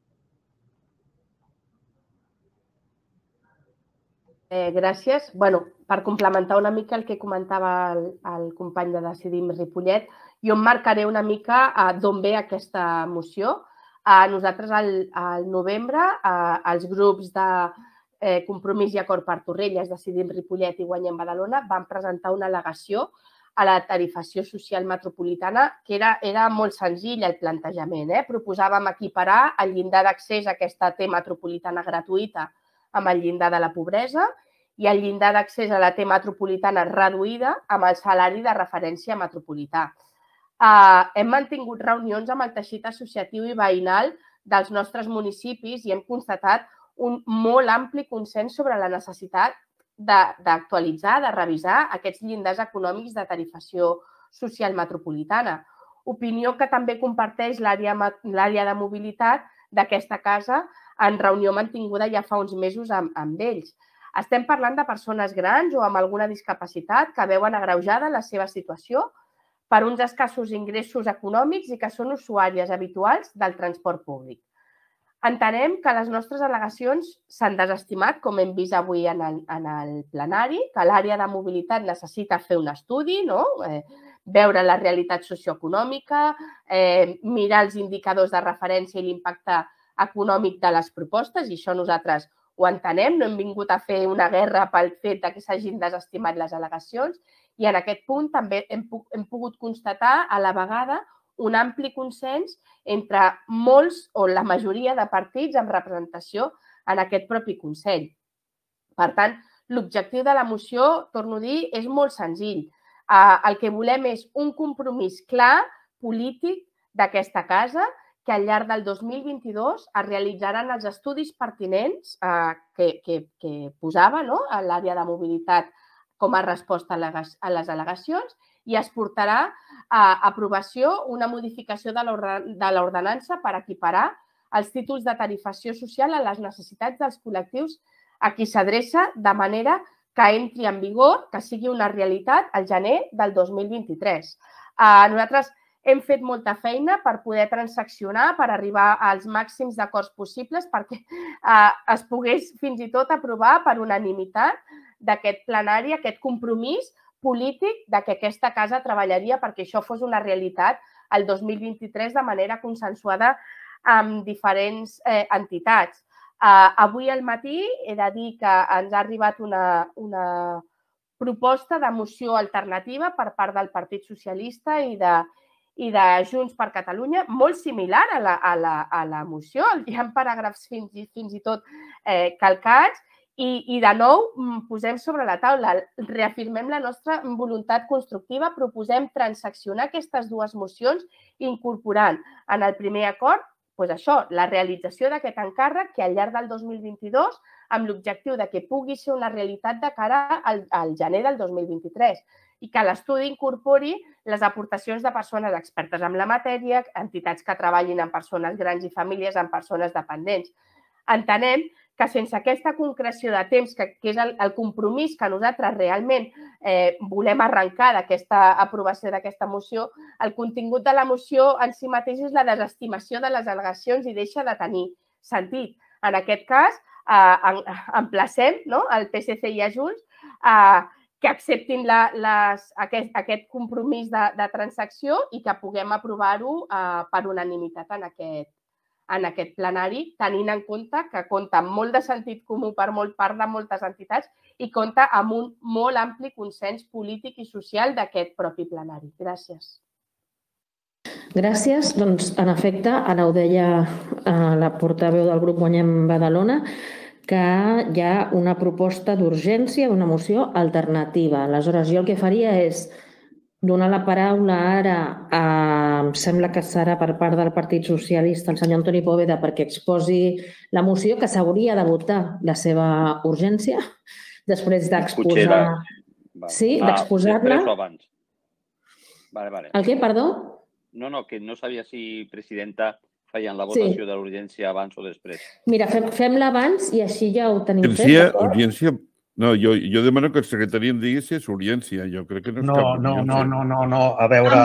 Gràcies. Per complementar una mica el que comentava el company de Decidim Ripollet, jo em marcaré una mica d'on ve aquesta moció. Nosaltres al novembre, els grups de Compromís i Acord per Torrelles, Decidim Ripollet i Guanyem Badalona vam presentar una al·legació a la tarifació social metropolitana, que era molt senzill el plantejament. Proposàvem equiparar el llindar d'accés a aquesta T metropolitana gratuïta amb el llindar de la pobresa i el llindar d'accés a la T metropolitana reduïda amb el salari de referència metropolità. Hem mantingut reunions amb el teixit associatiu i veïnal dels nostres municipis i hem constatat un molt ampli consens sobre la necessitat d'actualitzar, de revisar aquests llindars econòmics de tarifació social metropolitana. Opinió que també comparteix l'àrea de mobilitat d'aquesta casa en reunió mantinguda ja fa uns mesos amb ells. Estem parlant de persones grans o amb alguna discapacitat que veuen agreujada la seva situació per uns escassos ingressos econòmics i que són usuàries habituals del transport públic. Entenem que les nostres al·legacions s'han desestimat, com hem vist avui en el plenari, que l'àrea de mobilitat necessita fer un estudi, veure la realitat socioeconòmica, mirar els indicadors de referència i l'impacte econòmic de les propostes, i això nosaltres ho entenem, no hem vingut a fer una guerra pel fet que s'hagin desestimat les al·legacions, i en aquest punt també hem pogut constatar a la vegada un ampli consens entre molts o la majoria de partits amb representació en aquest propi Consell. Per tant, l'objectiu de la moció, torno a dir, és molt senzill. El que volem és un compromís clar, polític, d'aquesta casa, que al llarg del 2022 es realitzaran els estudis pertinents que posava a l'àrea de mobilitat com a resposta a les al·legacions i es portarà a aprovació una modificació de l'ordenança per equiparar els títols de tarifació social a les necessitats dels col·lectius a qui s'adreça de manera que entri en vigor, que sigui una realitat al gener del 2023. Nosaltres hem fet molta feina per poder transaccionar, per arribar als màxims d'acords possibles perquè es pogués fins i tot aprovar per unanimitat d'aquest plenari, aquest compromís polític que aquesta casa treballaria perquè això fos una realitat el 2023 de manera consensuada amb diferents entitats. Avui al matí he de dir que ens ha arribat una proposta de moció alternativa per part del Partit Socialista i de Junts per Catalunya, molt similar a la moció. Hi ha paràgrafs fins i tot calcats i de nou posem sobre la taula, reafirmem la nostra voluntat constructiva, proposem transaccionar aquestes dues mocions incorporant en el primer acord això, la realització d'aquest encàrrec que al llarg del 2022 amb l'objectiu de que pugui ser una realitat de cara al gener del 2023 i que l'estudi incorpori les aportacions de persones expertes en la matèria, entitats que treballin amb persones grans i famílies amb persones dependents. Entenem que sense aquesta concreció de temps, que és el compromís que nosaltres realment volem arrencar d'aquesta aprovació d'aquesta moció, el contingut de la moció en si mateix és la desestimació de les al·legacions i deixa de tenir sentit. En aquest cas, emplacem el PSC i a Junts que acceptin aquest compromís de transacció i que puguem aprovar-ho per unanimitat en aquest plenari, tenint en compte que compta amb molt de sentit comú per part de moltes entitats i compta amb un molt ampli consens polític i social d'aquest propi plenari. Gràcies. Gràcies. Doncs, en efecte, ara ho deia la portaveu del grup Guanyem Badalona, que hi ha una proposta d'urgència d'una moció alternativa. Aleshores, jo el que faria és donar la paraula ara, em sembla que serà per part del Partit Socialista, el senyor Antoni Poveda, perquè exposi la moció, que s'hauria de votar la seva urgència, després d'exposar... Sí, d'exposar-la. Després o abans. Vale. El què, perdó? No, que no sabia si, presidenta, feien la votació de l'urgència abans o després. Mira, fem-la abans i així ja ho tenim fet. Urgència... No, jo demano que el secretari em digui si és urgència. Jo crec que no és cap urgència. No. A veure...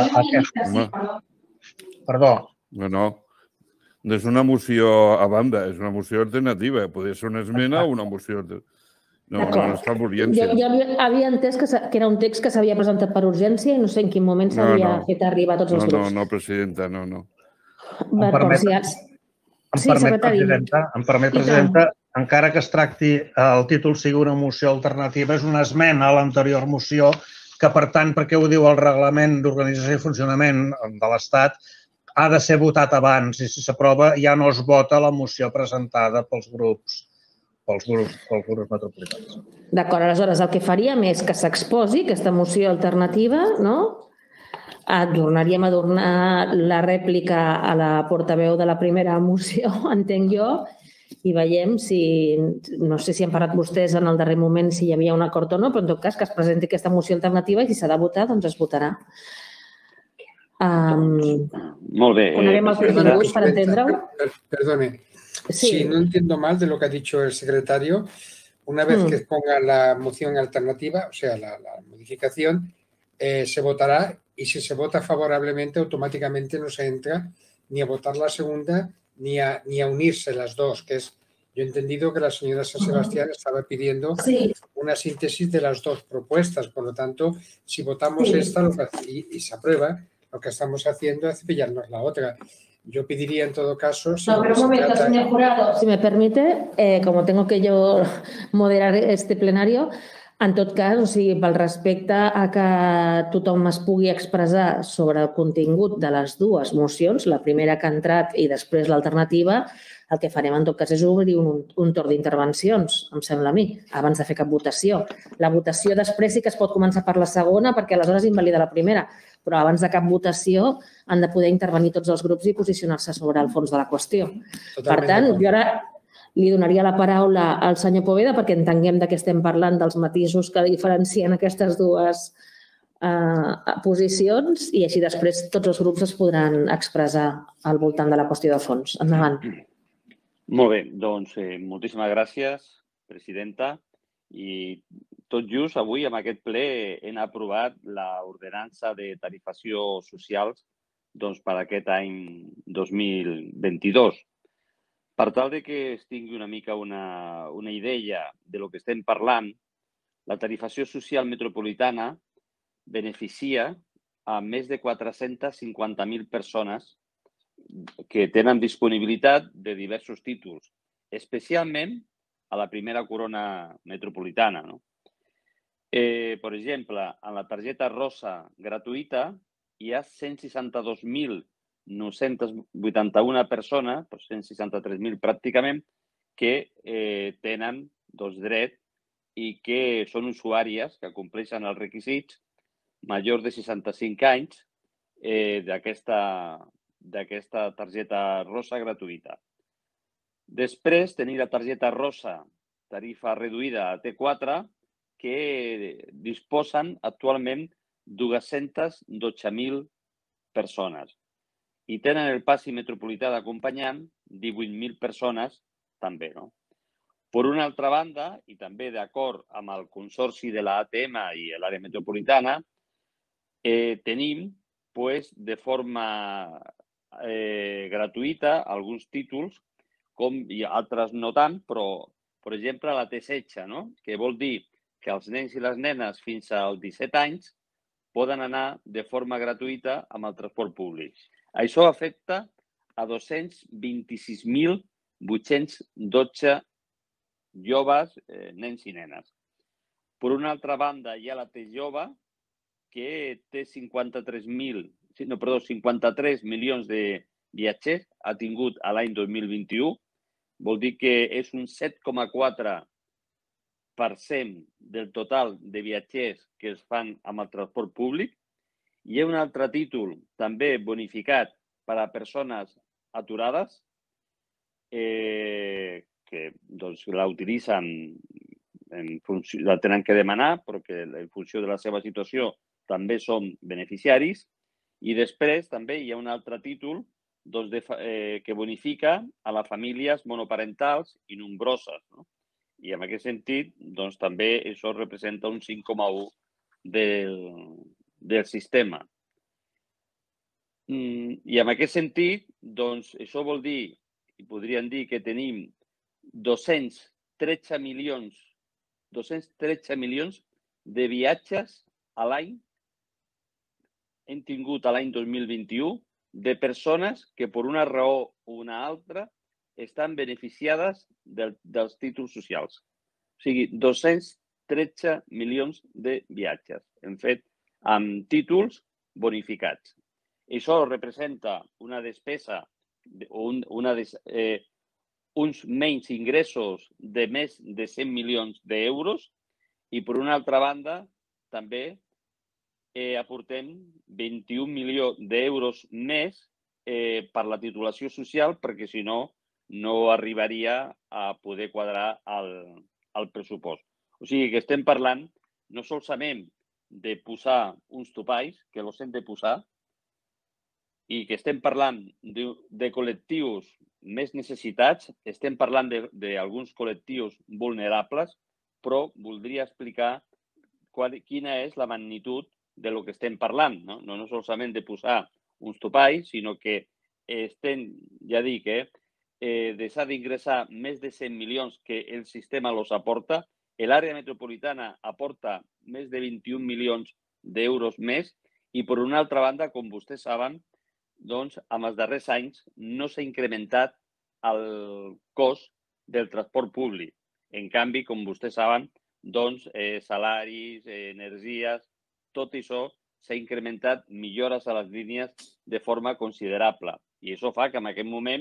Perdó. No és una moció a banda, és una moció alternativa. Podria ser una esmena o una moció alternativa. No és cap urgència. Jo havia entès que era un text que s'havia presentat per urgència i no sé en quin moment s'havia fet arribar a tots els grups. No, presidenta, no. Em permet, presidenta, encara que es tracti el títol sigui una moció alternativa, és una esmena a l'anterior moció que, per tant, perquè ho diu el Reglament d'Organització i Funcionament de l'Estat, ha de ser votat abans i si s'aprova ja no es vota la moció presentada pels grups metropolitans. D'acord, aleshores el que faríem és que s'exposi aquesta moció alternativa, no? Tornaríem a donar la rèplica a la portaveu de la primera moció, entenc jo, i veiem si, no sé si han parlat vostès en el darrer moment si hi havia un acord o no, però en tot cas que es presenti aquesta moció alternativa i si s'ha de votar, doncs es votarà. Molt bé. Coneguem el contingut per entendre-ho? Perdone, si no entiendo mal de lo que ha dicho el secretario, una vez que ponga la moción alternativa, o sea, la modificación, se votará y si se vota favorablemente, automáticamente no se entra ni a votar la segunda ni a unirse las dos, que es, yo he entendido que la señora San Sebastián estaba pidiendo una síntesis de las dos propuestas, por lo tanto, si votamos esta y se aprueba, lo que estamos haciendo es cepillarnos la otra. Yo pediría en todo caso... No, pero un momento, señor jurado, si me permite, como tengo que yo moderar este plenario, en tot cas, o sigui, pel respecte a que tothom es pugui expressar sobre el contingut de les dues mocions, la primera que ha entrat i després l'alternativa, el que farem en tot cas és obrir un torn d'intervencions, em sembla a mi, abans de fer cap votació. La votació després sí que es pot començar per la segona perquè aleshores invalida la primera, però abans de cap votació han de poder intervenir tots els grups i posicionar-se sobre el fons de la qüestió. Per tant, jo ara li donaria la paraula al senyor Poveda perquè entenguem de què estem parlant, dels matisos que diferencien aquestes dues posicions i així després tots els grups es podran expressar al voltant de la qüestió de fons. Endavant. Molt bé, doncs moltíssimes gràcies, presidenta. I tot just avui, amb aquest ple, hem aprovat l'ordenança de tarifació socials per aquest any 2022. Per tal que es tingui una mica una idea de lo que estem parlant, la tarifació social metropolitana beneficia a més de 450.000 persones que tenen disponibilitat de diversos títols, especialment a la primera corona metropolitana. Per exemple, en la targeta rosa gratuïta hi ha 162.981 persones, 163.000 pràcticament, que tenen dret i que són usuàries que compleixen els requisits majors de 65 anys d'aquesta targeta rosa gratuïta. Després, tenir la targeta rosa, tarifa reduïda a T4, que disposen actualment 212.000 persones. I tenen el passi metropolità d'acompanyant 18.000 persones també, no? Per una altra banda, i també d'acord amb el consorci de l'ATM i l'àrea metropolitana, tenim de forma gratuïta alguns títols, com i altres no tant, però, per exemple, la T16, que vol dir que els nens i les nenes fins als 17 anys poden anar de forma gratuïta amb el transport públic. Això afecta a 226.812 joves, nens i nenes. Per una altra banda, hi ha la T-Jove, que té 53 milions de viatgers, ha tingut a l'any 2021. Vol dir que és un 7,4% del total de viatgers que es fan amb el transport públic. Hi ha un altre títol també bonificat per a persones aturades que la utilitzen, la tenen que demanar, però que en funció de la seva situació també són beneficiaris. I després també hi ha un altre títol que bonifica a les famílies monoparentals i nombroses. I en aquest sentit, també això representa un 5,1% del sistema. I en aquest sentit, això vol dir, i podríem dir que tenim 213 milions de viatges a l'any, hem tingut a l'any 2021, de persones que per una raó o una altra estan beneficiades dels títols socials. O sigui, 213 milions de viatges hem fet amb títols bonificats. Això representa una despesa, uns menys ingressos de més de 100 milions d'euros i, per una altra banda, també aportem 21 milions d'euros més per la titulació social, perquè si no, no arribaria a poder quadrar el pressupost. O sigui que estem parlant no solament de posar uns topalls, que els hem de posar, i que estem parlant de col·lectius més necessitats, estem parlant d'alguns col·lectius vulnerables, però voldria explicar quina és la magnitud de lo que estem parlant. No solament de posar uns topalls, sinó que estem, ja dic, s'ha d'ingressar més de 100 milions que el sistema els aporta. L'àrea metropolitana aporta més de 21 milions d'euros més i, per una altra banda, com vostès saben, en els darrers anys no s'ha incrementat el cost del transport públic. En canvi, com vostès saben, salaris, energies, tot això s'ha incrementat millores a les línies de forma considerable. I això fa que en aquest moment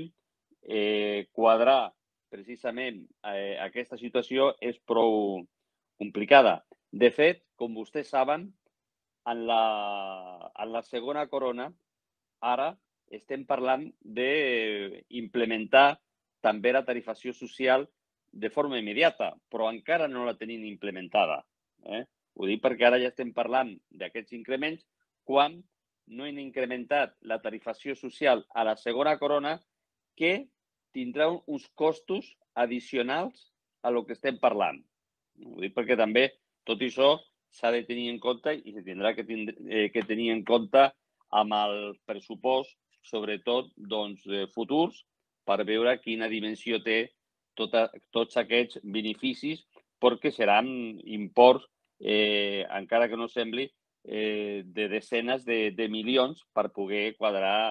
quadrar precisament aquesta situació és prou complicada. De fet, com vostès saben, en la segona corona, ara estem parlant d'implementar també la tarifació social de forma immediata, però encara no la tenim implementada. Ho dic perquè ara ja estem parlant d'aquests increments quan no hem incrementat la tarifació social a la segona corona, que tindrà uns costos addicionals a lo que estem parlant. Ho dic perquè també tot això s'ha de tenir en compte i se tindrà que tenir en compte amb el pressupost, sobretot futurs, per veure quina dimensió té tots aquests beneficis, perquè seran imports, encara que no sembli, de desenes de milions per poder quadrar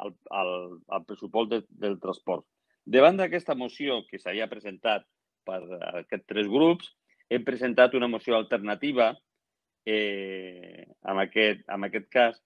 el pressupost del transport. Davant d'aquesta moció que s'havia presentat per aquests tres grups, hem presentat una moció alternativa, en aquest cas,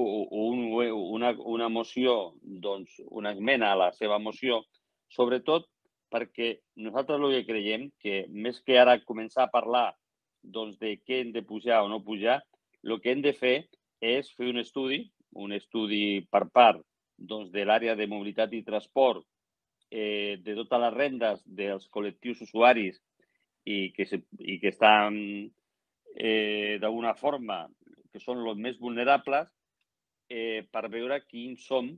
una moció, una esmena a la seva moció, sobretot perquè nosaltres el que creiem que més que ara començar a parlar de què hem de pujar o no pujar, el que hem de fer és fer un estudi per part de l'àrea de mobilitat i transport, de totes les rendes dels col·lectius usuaris i que estan d'alguna forma, que són els més vulnerables, per veure quins són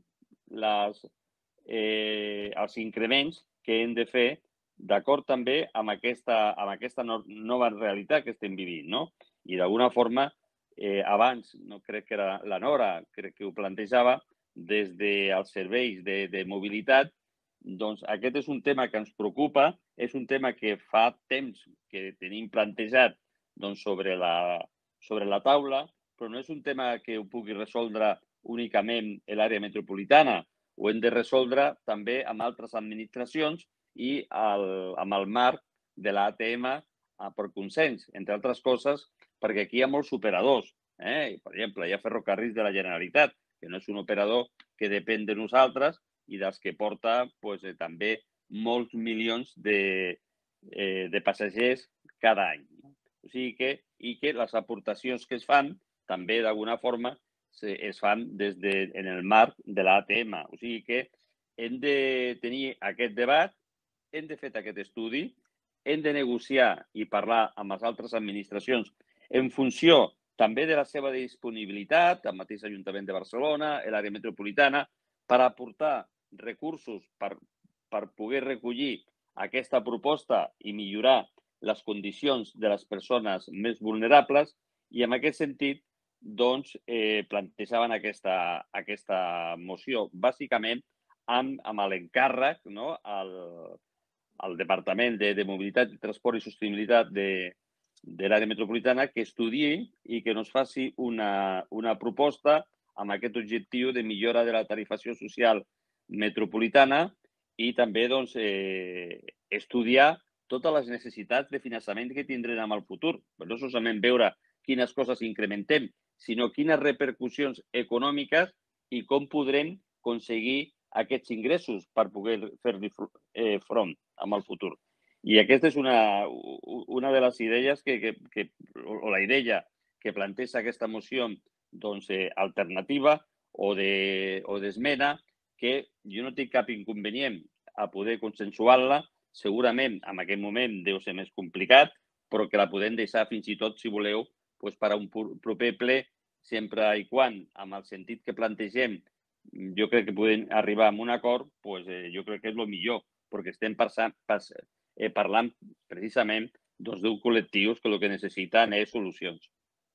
els increments que hem de fer d'acord també amb aquesta nova realitat que estem vivint, no? I d'alguna forma, abans, no crec que era la Nora, crec que ho plantejava, des dels serveis de mobilitat, doncs aquest és un tema que ens preocupa, és un tema que fa temps que tenim plantejat sobre la taula, però no és un tema que ho pugui resoldre únicament l'àrea metropolitana, ho hem de resoldre també amb altres administracions i amb el marc de l'ATM per consens, entre altres coses, perquè aquí hi ha molts operadors. Per exemple, hi ha Ferrocarrils de la Generalitat, que no és un operador que depèn de nosaltres i dels que porta també molts milions de passatgers cada any. O sigui que les aportacions que es fan també d'alguna forma es fan en el marc de l'ATM. O sigui que hem de tenir aquest debat, hem de fer aquest estudi, hem de negociar i parlar amb les altres administracions en funció també de la seva disponibilitat, el mateix Ajuntament de Barcelona, l'àrea metropolitana, per aportar recursos per poder recollir aquesta proposta i millorar les condicions de les persones més vulnerables i en aquest sentit plantejaven aquesta moció, bàsicament amb l'encàrrec al Departament de Mobilitat, Transport i Sostenibilitat de l'àrea metropolitana que estudiï i que ens faci una proposta amb aquest objectiu de millora de la tarifació social metropolitana i també estudiar totes les necessitats de finançament que tindrem en el futur. No solament veure quines coses incrementem, sinó quines repercussions econòmiques i com podrem aconseguir aquests ingressos per poder fer-li front en el futur. I aquesta és una de les idees o la idea que planteja aquesta moció alternativa o d'esmena que jo no tinc cap inconvenient a poder consensuar-la. Segurament en aquest moment deu ser més complicat, però que la podem deixar fins i tot, si voleu, per a un proper ple, sempre i quan, amb el sentit que plantegem, jo crec que podem arribar a un acord, jo crec que és el millor, perquè estem parlant precisament d'un col·lectiu que el que necessiten és solucions.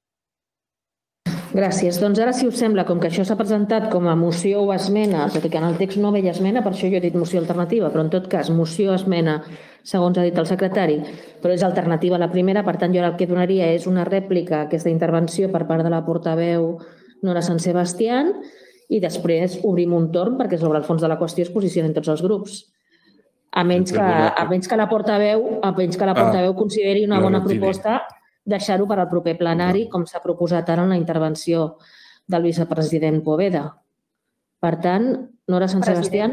Gràcies. Doncs ara, si us sembla, com que això s'ha presentat com a moció o esmena, tot i que en el text no veia esmena, per això jo he dit moció alternativa, però en tot cas, moció o esmena, segons ha dit el secretari, però és alternativa a la primera, per tant, jo ara el que donaria és una rèplica a aquesta intervenció per part de la portaveu Nora Sant Sebastián i després obrim un torn perquè sobre el fons de la qüestió es posicionen tots els grups. A menys que la portaveu consideri una bona proposta deixar-ho per al proper plenari, com s'ha proposat ara en la intervenció del vicepresident Poveda. Per tant, Nora Sant Sebastián.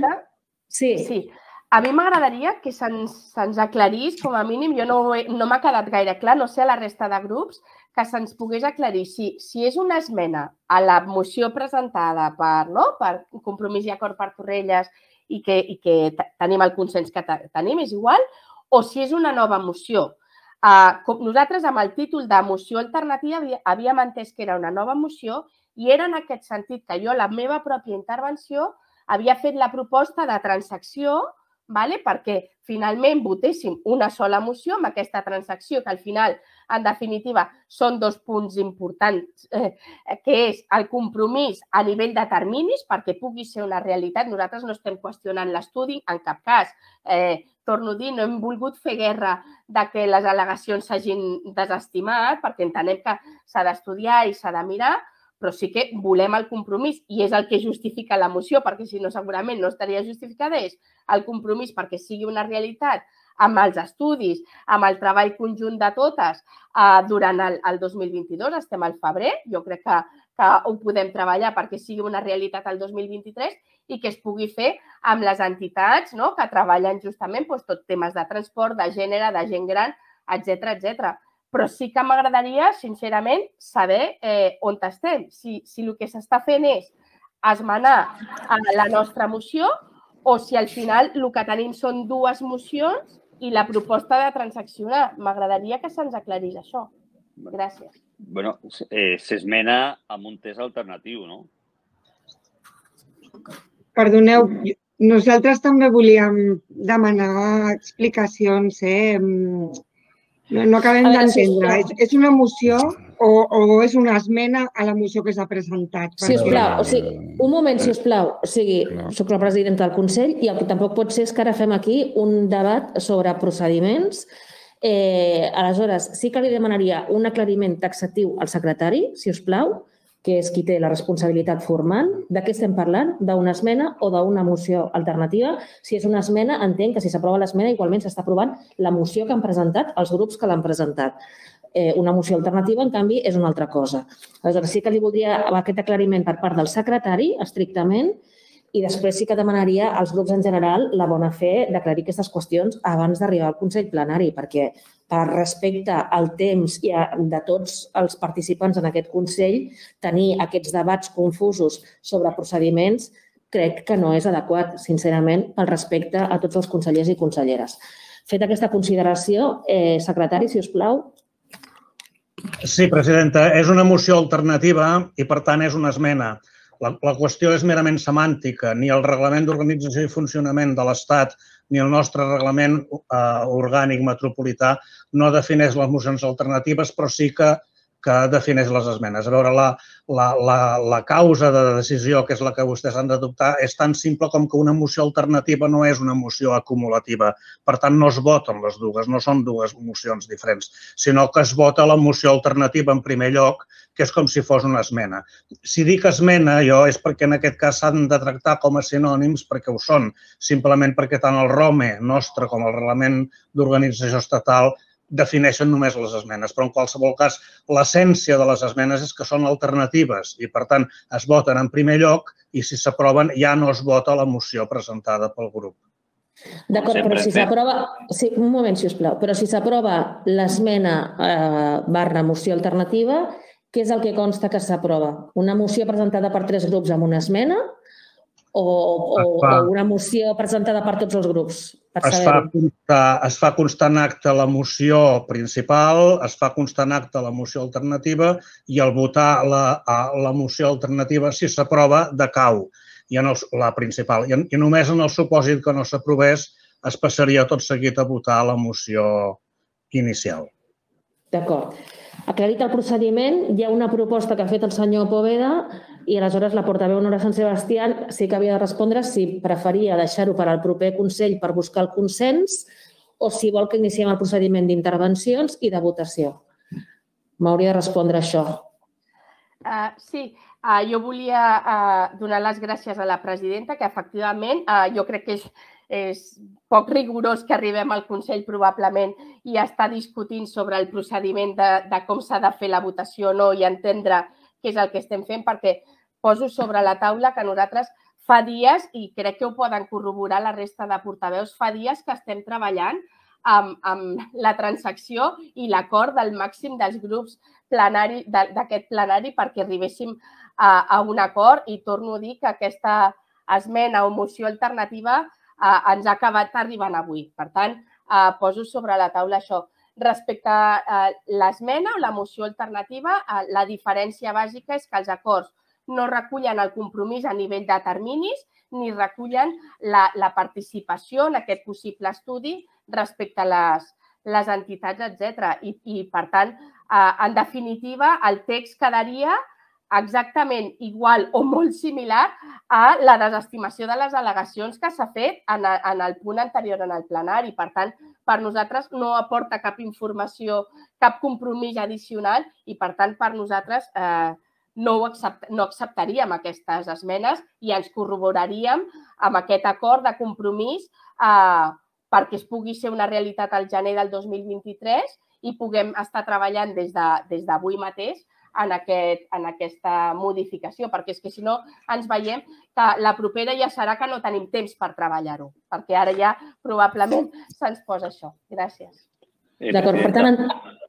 Sí. A mi m'agradaria que se'ns aclarís, com a mínim, jo no m'ha quedat gaire clar, no sé a la resta de grups, que se'ns pogués aclarir si és una esmena a la moció presentada per Compromís i Acord per Torrelles i que tenim el consens que tenim, és igual, o si és una nova moció. Nosaltres, amb el títol de moció alternativa, havíem entès que era una nova moció i era en aquest sentit que jo, a la meva pròpia intervenció, havia fet la proposta de transacció perquè finalment votéssim una sola moció amb aquesta transacció, que al final, en definitiva, són dos punts importants, que és el compromís a nivell de terminis perquè pugui ser una realitat. Nosaltres no estem qüestionant l'estudi en cap cas. Torno a dir, no hem volgut fer guerra de que les al·legacions s'hagin desestimat perquè entenem que s'ha d'estudiar i s'ha de mirar, però sí que volem el compromís i és el que justifica la moció, perquè si no segurament no estaria justificada, és el compromís perquè sigui una realitat amb els estudis, amb el treball conjunt de totes durant el 2022, estem al febrer, jo crec que ho podem treballar perquè sigui una realitat el 2023 i que es pugui fer amb les entitats que treballen justament tot temes de transport, de gènere, de gent gran, etc. Però sí que m'agradaria, sincerament, saber on estem. Si el que s'està fent és esmenar la nostra moció o si al final el que tenim són dues mocions i la proposta de transaccionar. M'agradaria que se'ns aclarís això. Gràcies. Bueno, s'esmena amb un text alternatiu, no? Perdoneu, nosaltres també volíem demanar explicacions, No acabem d'entendre. És una moció o és una esmena a la moció que s'ha presentat? Sisplau, un moment, sisplau. O sigui, soc la presidenta del Consell i el que tampoc pot ser és que ara fem aquí un debat sobre procediments. Aleshores, sí que li demanaria un aclariment taxatiu al secretari, si us plau, que és qui té la responsabilitat formant. De què estem parlant? D'una esmena o d'una moció alternativa? Si és una esmena, entenc que si s'aprova l'esmena igualment s'està aprovant la moció que han presentat els grups que l'han presentat. Una moció alternativa, en canvi, és una altra cosa. Aleshores, sí que li voldria aquest aclariment per part del secretari, estrictament, i després sí que demanaria als grups en general la bona fe d'aclarir aquestes qüestions abans d'arribar al Consell Plenari, perquè per respecte al temps i de tots els participants en aquest Consell, tenir aquests debats confusos sobre procediments crec que no és adequat, sincerament, pel respecte a tots els consellers i conselleres. Feta aquesta consideració, secretari, si us plau. Sí, presidenta, és una moció alternativa i, per tant, és una esmena. La qüestió és merament semàntica. Ni el Reglament d'Organització i Funcionament de l'Estat ni el nostre Reglament Orgànic Metropolità no defineix les mocions alternatives, però sí que defineix les esmenes. A veure, la causa de decisió, que és la que vostès han d'adoptar, és tan simple com que una moció alternativa no és una moció acumulativa. Per tant, no es voten les dues, no són dues mocions diferents, sinó que es vota la moció alternativa en primer lloc, que és com si fos una esmena. Si dic esmena, és perquè en aquest cas s'han de tractar com a sinònims, perquè ho són, simplement perquè tant el ROME nostre com el Reglament d'Organització Estatal defineixen només les esmenes, però en qualsevol cas l'essència de les esmenes és que són alternatives i, per tant, es voten en primer lloc i si s'aproven ja no es vota la moció presentada pel grup. D'acord, però si s'aprova... Sí, un moment, sisplau. Però si s'aprova l'esmena / moció alternativa, què és el que consta que s'aprova? Una moció presentada per 3 grups amb una esmena o una moció presentada per tots els grups? Es fa constar en acte la moció principal, es fa constar en acte la moció alternativa i al votar la moció alternativa, si s'aprova, decau la principal. I només en el supòsit que no s'aprovés es passaria tot seguit a votar la moció inicial. D'acord. Aclarit el procediment, hi ha una proposta que ha fet el senyor Poveda i aleshores la portaveu Nora Sant Sebastián sí que havia de respondre si preferia deixar-ho per al proper Consell per buscar el consens o si vol que iniciem el procediment d'intervencions i de votació. M'hauria de respondre això. Sí, jo volia donar les gràcies a la presidenta, que efectivament jo crec que és poc rigorós que arribem al Consell probablement i estar discutint sobre el procediment de com s'ha de fer la votació o no i entendre què és el que estem fent, perquè poso sobre la taula que nosaltres fa dies, i crec que ho poden corroborar la resta de portaveus, fa dies que estem treballant amb la transacció i l'acord del màxim dels grups d'aquest plenari perquè arribéssim a un acord i torno a dir que aquesta esmena o moció alternativa ens ha acabat arribant avui. Per tant, poso sobre la taula això. Respecte a l'esmena o la moció alternativa, la diferència bàsica és que els acords no recullen el compromís a nivell de terminis ni recullen la participació en aquest possible estudi respecte a les entitats, etc. I, per tant, en definitiva, el text quedaria exactament igual o molt similar a la desestimació de les al·legacions que s'ha fet en el punt anterior en el plenari. Per tant, per nosaltres no aporta cap informació, cap compromís addicional i, per tant, per nosaltres no acceptaríem aquestes esmenes i ens corroboraríem amb aquest acord de compromís perquè es pugui ser una realitat al gener del 2023 i puguem estar treballant des d'avui mateix en aquesta modificació, perquè és que si no ens veiem que la propera ja serà que no tenim temps per treballar-ho, perquè ara ja probablement se'ns posa això. Gràcies. D'acord, per tant,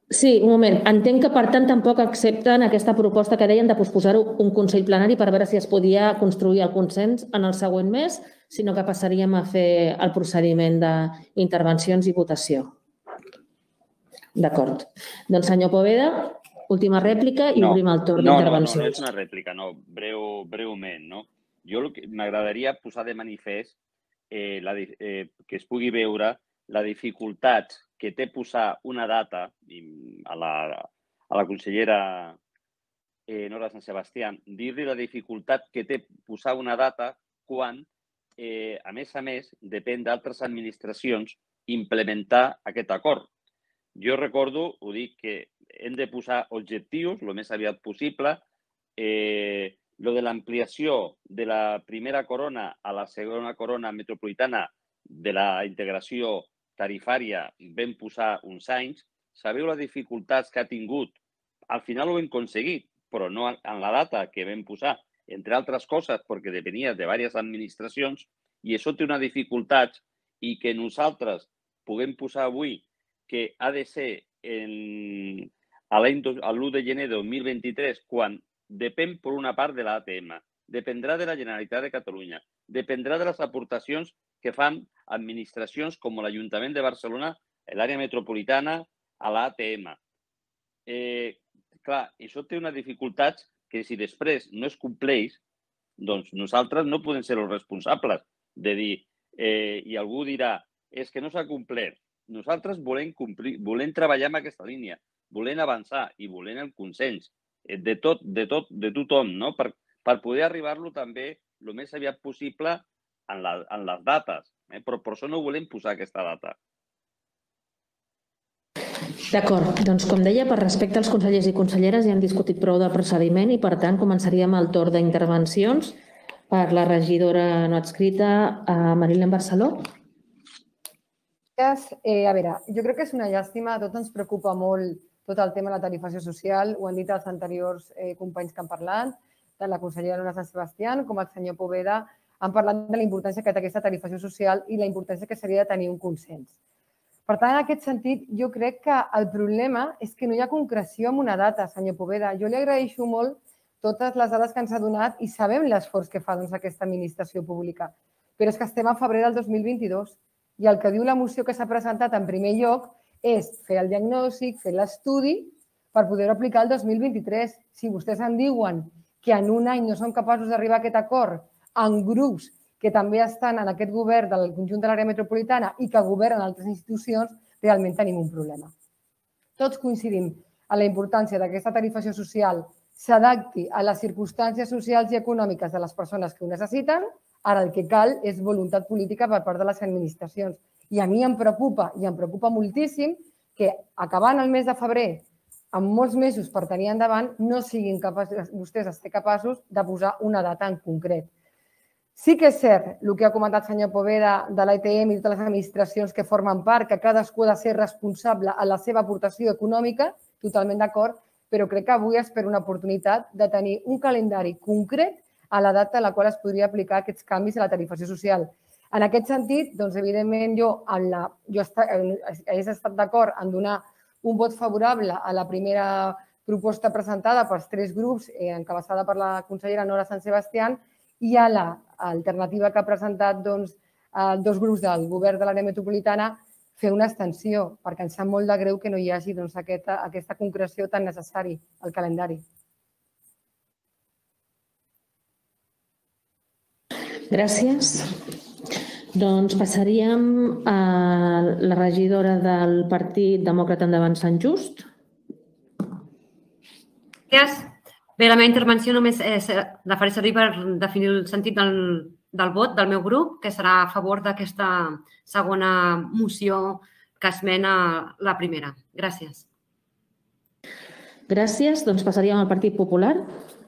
Sí, un moment. Entenc que, per tant, tampoc accepten aquesta proposta que deien de posposar-ho un Consell Plenari per veure si es podia construir el consens en el següent mes, sinó que passaríem a fer el procediment d'intervencions i votació. D'acord. Doncs, senyor Poveda, última rèplica i obrim el torn d'intervencions. No és una rèplica, no. Breument, no? Jo m'agradaria posar de manifest que es pugui veure la dificultat que té posar una data a la consellera Nora Sant Sebastián, dir-li la dificultat que té posar una data quan, a més, depèn d'altres administracions implementar aquest acord. Jo recordo, ho dic, que hem de posar objectius el més aviat possible. Lo de l'ampliació de la primera corona a la segona corona metropolitana de la integració tarifària vam posar uns anys. Sabeu les dificultats que ha tingut? Al final ho hem aconseguit, però no en la data que vam posar, entre altres coses perquè depenia de diverses administracions, i això té una dificultat, i que nosaltres puguem posar avui que ha de ser l'1 de gener de 2023, quan depèn per una part de l'ATM, dependrà de la Generalitat de Catalunya, dependrà de les aportacions que fan administracions com l'Ajuntament de Barcelona, l'àrea metropolitana, a l'ATM. Clar, això té una dificultat que si després no es compleix, doncs nosaltres no podem ser els responsables de dir, i algú dirà, és que no s'ha complert. Nosaltres volem complir, volem treballar en aquesta línia, volem avançar i volem el consens de tothom, no? Per poder arribar-lo també el més aviat possible en les dates. Però per això no volem posar aquesta data. D'acord. Doncs, com deia, per respecte als consellers i conselleres ja hem discutit prou del procediment i, per tant, començaríem el torn d'intervencions per la regidora no adscrita, Marilén Barceló. A veure, jo crec que és una llàstima, a tots ens preocupa molt tot el tema de la tarifació social, ho han dit els anteriors companys que han parlat, tant la consellera Nora Sant Sebastián com el senyor Poveda, han parlat de la importància que té aquesta tarifació social i la importància que seria de tenir un consens. Per tant, en aquest sentit, jo crec que el problema és que no hi ha concreció en una data, senyor Poveda. Jo li agraeixo molt totes les dades que ens ha donat i sabem l'esforç que fa aquesta administració pública, però és que estem a febrer del 2022 i el que diu la moció que s'ha presentat en primer lloc és fer el diagnòstic, fer l'estudi per poder-ho aplicar el 2023. Si vostès em diuen que en un any no som capaços d'arribar a aquest acord en grups que també estan en aquest govern del conjunt de l'àrea metropolitana i que governen altres institucions, realment tenim un problema. Tots coincidim en la importància d'aquesta tarifació social s'adapti a les circumstàncies socials i econòmiques de les persones que ho necessiten. Ara el que cal és voluntat política per part de les administracions. I a mi em preocupa moltíssim que acabant el mes de febrer, amb molts mesos per tenir endavant, no siguin capaços, vostès estan capaços de posar una data en concret. Sí que és cert el que ha comentat el senyor Poveda de l'ATM i totes les administracions que formen part, que cadascú ha de ser responsable a la seva aportació econòmica, totalment d'acord, però crec que avui es perd una oportunitat de tenir un calendari concret a la data a la qual es podria aplicar aquests canvis a la tarifació social. En aquest sentit, doncs, evidentment, jo hauria estat d'acord en donar un vot favorable a la primera proposta presentada pels 3 grups, encabeçada per la consellera Nora Sant Sebastián, i a l'alternativa que ha presentat 2 grups del govern de l'àrea metropolitana fer una extensió, perquè ens sap molt de greu que no hi hagi aquesta concreció tan necessària al calendari. Gràcies. Doncs passaríem a la regidora del Partit Demòcrata Endavant Sant Just. Gràcies. Bé, la meva intervenció només la faré servir per definir el sentit del vot del meu grup, que serà a favor d'aquesta segona moció que esmena la primera. Gràcies. Gràcies. Doncs passaríem al Partit Popular.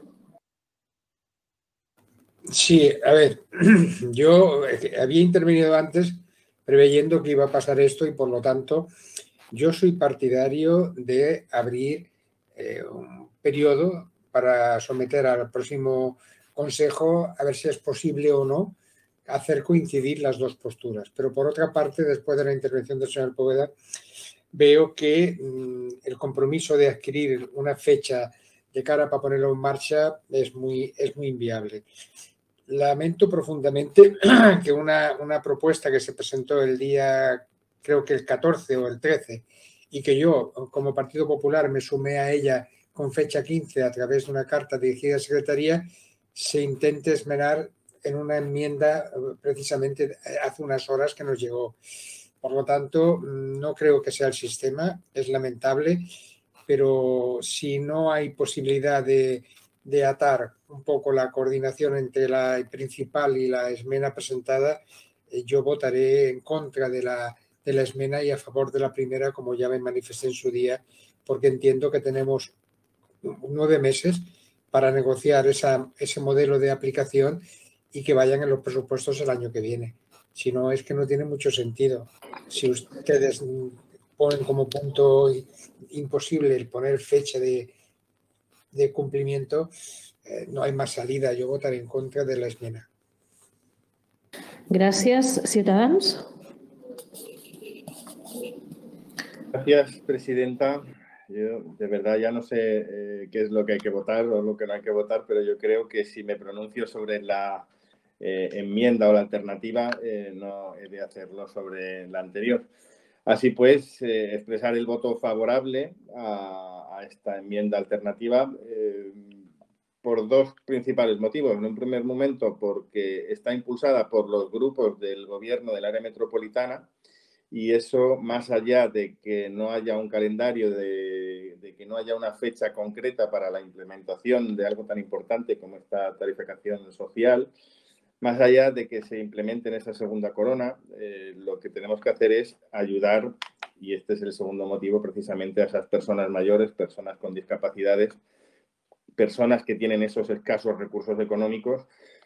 Sí, a ver, yo había intervenido antes preveyendo que iba a pasar esto y, por lo tanto, yo soy partidario de abrir un periodo para someter al próximo Consejo a ver si es posible o no hacer coincidir las dos posturas. Pero, por otra parte, después de la intervención del señor Poveda, veo que el compromiso de adquirir una fecha de cara para ponerlo en marcha es muy inviable. Lamento profundamente que una propuesta que se presentó el día, creo que el 14 o el 13, y que yo, como Partido Popular, me sumé a ella con fecha 15 a través de una carta dirigida a Secretaría, se intente esmenar en una enmienda precisamente hace unas horas que nos llegó. Por lo tanto, no creo que sea el sistema, es lamentable, pero si no hay posibilidad de atar un poco la coordinación entre la principal y la esmena presentada, yo votaré en contra de la esmena y a favor de la primera, como ya me manifesté en su día, porque entiendo que tenemos 9 meses para negociar ese modelo de aplicación y que vayan en los presupuestos el año que viene. Si no, es que no tiene mucho sentido. Si ustedes ponen como punto imposible el poner fecha de cumplimiento, no hay más salida. Yo votaré en contra de la esmena. Gracias. Ciutadans. Gracias, presidenta. Yo de verdad ya no sé qué es lo que hay que votar o lo que no hay que votar, pero yo creo que si me pronuncio sobre la enmienda o la alternativa, no he de hacerlo sobre la anterior. Así pues, expresar el voto favorable a esta enmienda alternativa por 2 principales motivos. En un primer momento, porque está impulsada por los grupos del Gobierno del área metropolitana, y eso, más allá de que no haya un calendario, de que no haya una fecha concreta para la implementación de algo tan importante como esta tarificación social, más allá de que se implemente en esa segunda corona, lo que tenemos que hacer es ayudar, y este es el segundo motivo, precisamente a esas personas mayores, personas con discapacidades, personas que tienen esos escasos recursos económicos.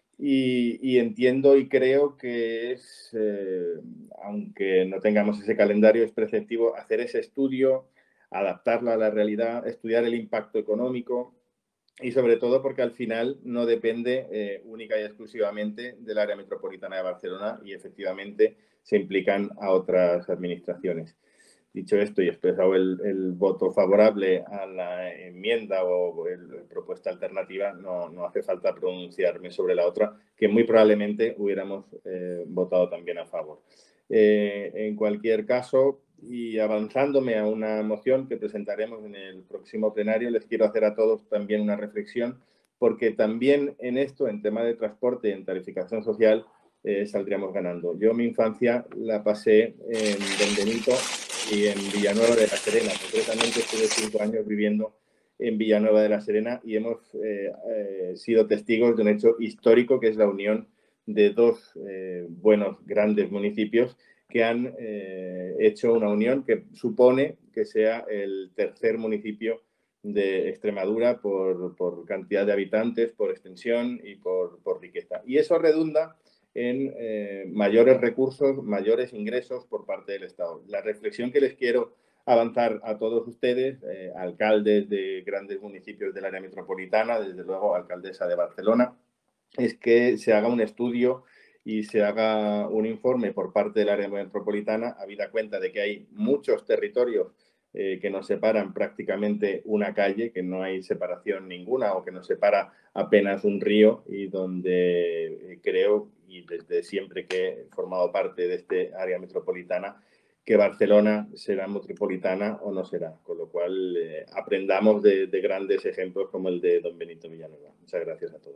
Y entiendo y creo que es, aunque no tengamos ese calendario, es preceptivo hacer ese estudio, adaptarlo a la realidad, estudiar el impacto económico y sobre todo porque al final no depende única y exclusivamente del área metropolitana de Barcelona y efectivamente se implican a otras administraciones. Dicho esto y expresado el voto favorable a la enmienda o la propuesta alternativa, no hace falta pronunciarme sobre la otra, que muy probablemente hubiéramos votado también a favor. En cualquier caso, y avanzándome a una moción que presentaremos en el próximo plenario, les quiero hacer a todos también una reflexión, porque también en esto, en tema de transporte y en tarificación social, saldríamos ganando. Yo mi infancia la pasé en Don Benito y en Villanueva de la Serena. Concretamente estuve 5 años viviendo en Villanueva de la Serena y hemos sido testigos de un hecho histórico que es la unión de 2 buenos, grandes municipios que han hecho una unión que supone que sea el tercer municipio de Extremadura por cantidad de habitantes, por extensión y por riqueza. Y eso redunda en mayores recursos, mayores ingresos por parte del Estado. La reflexión que les quiero avanzar a todos ustedes, alcaldes de grandes municipios del área metropolitana, desde luego alcaldesa de Barcelona, es que se haga un estudio y se haga un informe por parte del área metropolitana, habida cuenta de que hay muchos territorios que nos separan prácticamente una calle, que no hay separación ninguna o que nos separa apenas un río y donde creo, y desde siempre que he formado parte de este área metropolitana, que Barcelona será metropolitana o no será, con lo cual aprendamos de grandes ejemplos como el de Don Benito Villanueva. Muchas gracias a todos.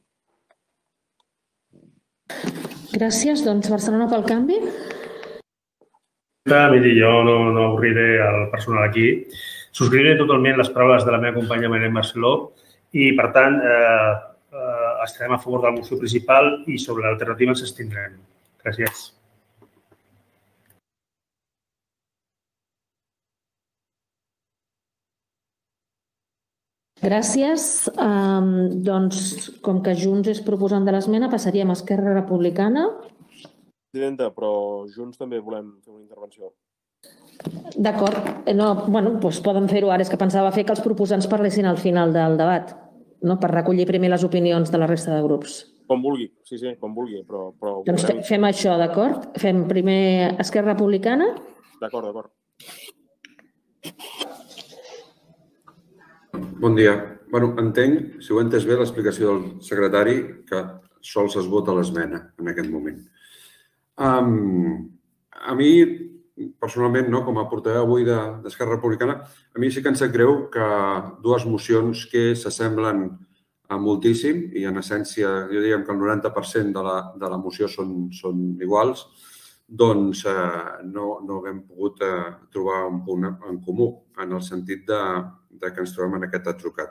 Gràcies. Doncs Barcelona pel Canvi. Miri, jo no avorriré el personal aquí. Subscriuré totalment les paraules de la meva companya Marilén Barceló i, per tant, estarem a favor de la moció principal i sobre l'alternativa ens abstindrem. Gràcies. Gràcies. Doncs, com que Junts és proposant de l'esmena, passaríem a Esquerra Republicana. Presidenta, però Junts també volem fer una intervenció. D'acord. Doncs poden fer-ho ara. És que pensava fer que els proposants parlessin al final del debat, per recollir primer les opinions de la resta de grups. Com vulgui, sí, com vulgui, però... Doncs fem això, d'acord? Fem primer Esquerra Republicana. D'acord. Bon dia. Entenc, si ho he entès bé, l'explicació del secretari, que sols es vota l'esmena en aquest moment. A mi, personalment, com a portaveu avui d'Esquerra Republicana, a mi sí que em sap greu que dues mocions que s'assemblen moltíssim i, en essència, jo diria que el 90% de la moció són iguals, doncs no haguem pogut trobar un punt en comú en el sentit que ens trobem en aquest atzucac.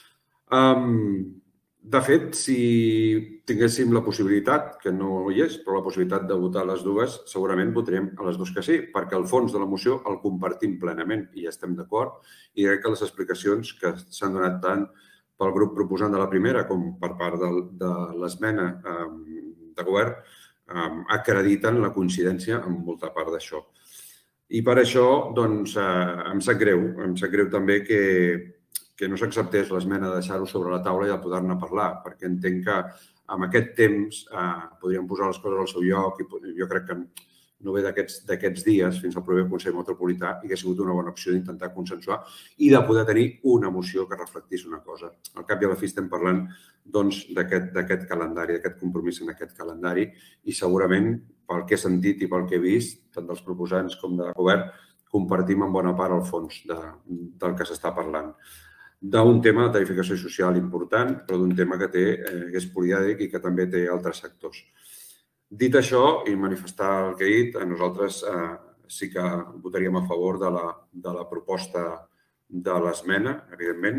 De fet, si tinguéssim la possibilitat, que no hi és, però la possibilitat de votar les dues, segurament votaríem a les dues que sí, perquè el fons de la moció el compartim plenament i ja estem d'acord. I crec que les explicacions que s'han donat tant pel grup proposant de la primera com per part de l'esmena de govern acrediten la coincidència en molta part d'això. I per això, doncs, em sap greu també que no s'acceptés l'esmena de deixar-ho sobre la taula i de poder-ne parlar, perquè entenc que amb aquest temps podríem posar les coses al seu lloc i jo crec que no ve d'aquests dies fins al proper Consell Metropolità i que ha sigut una bona opció d'intentar consensuar i de poder tenir una moció que reflectís una cosa. Al cap i a la fi estem parlant d'aquest calendari, d'aquest compromís en aquest calendari i segurament pel que he sentit i pel que he vist, tant dels proposants com del govern, compartim en bona part el fons del que s'està parlant. D'un tema de tarificació social important, però d'un tema que és polièdric i que també té altres sectors. Dit això, i manifestar el que he dit, nosaltres sí que votaríem a favor de la proposta de l'esmena, evidentment,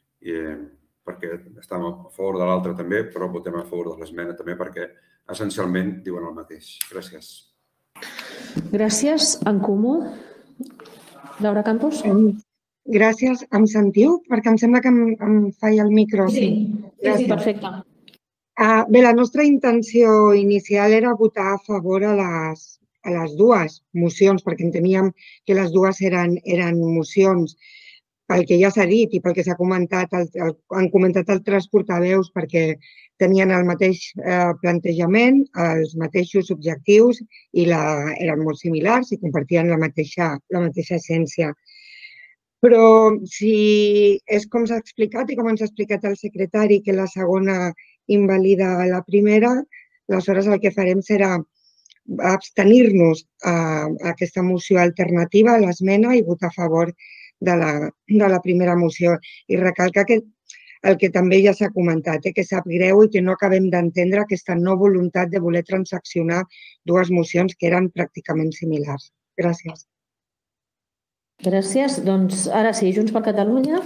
perquè estem a favor de l'altra també, però votem a favor de l'esmena també perquè essencialment diuen el mateix. Gràcies. Gràcies. En Comú, Laura Campos. Gràcies. Em sentiu? Perquè em sembla que em falla el micro. Sí, perfecte. Bé, la nostra intenció inicial era votar a favor a les dues mocions, perquè enteníem que les dues eren mocions pel que ja s'ha dit i pel que s'ha comentat, han comentat altres portaveus, perquè tenien el mateix plantejament, els mateixos objectius i eren molt similars i compartien la mateixa essència. Però si és com s'ha explicat i com ens ha explicat el secretari, que la segona invalida la primera, aleshores el que farem serà abstenir-nos a aquesta moció alternativa, a l'esmena, i votar a favor de la primera moció. I recalcar que el que també ja s'ha comentat, que sap greu i que no acabem d'entendre aquesta no voluntat de voler transaccionar dues mocions que eren pràcticament similars. Gràcies. Gràcies. Doncs ara sí, Junts per Catalunya.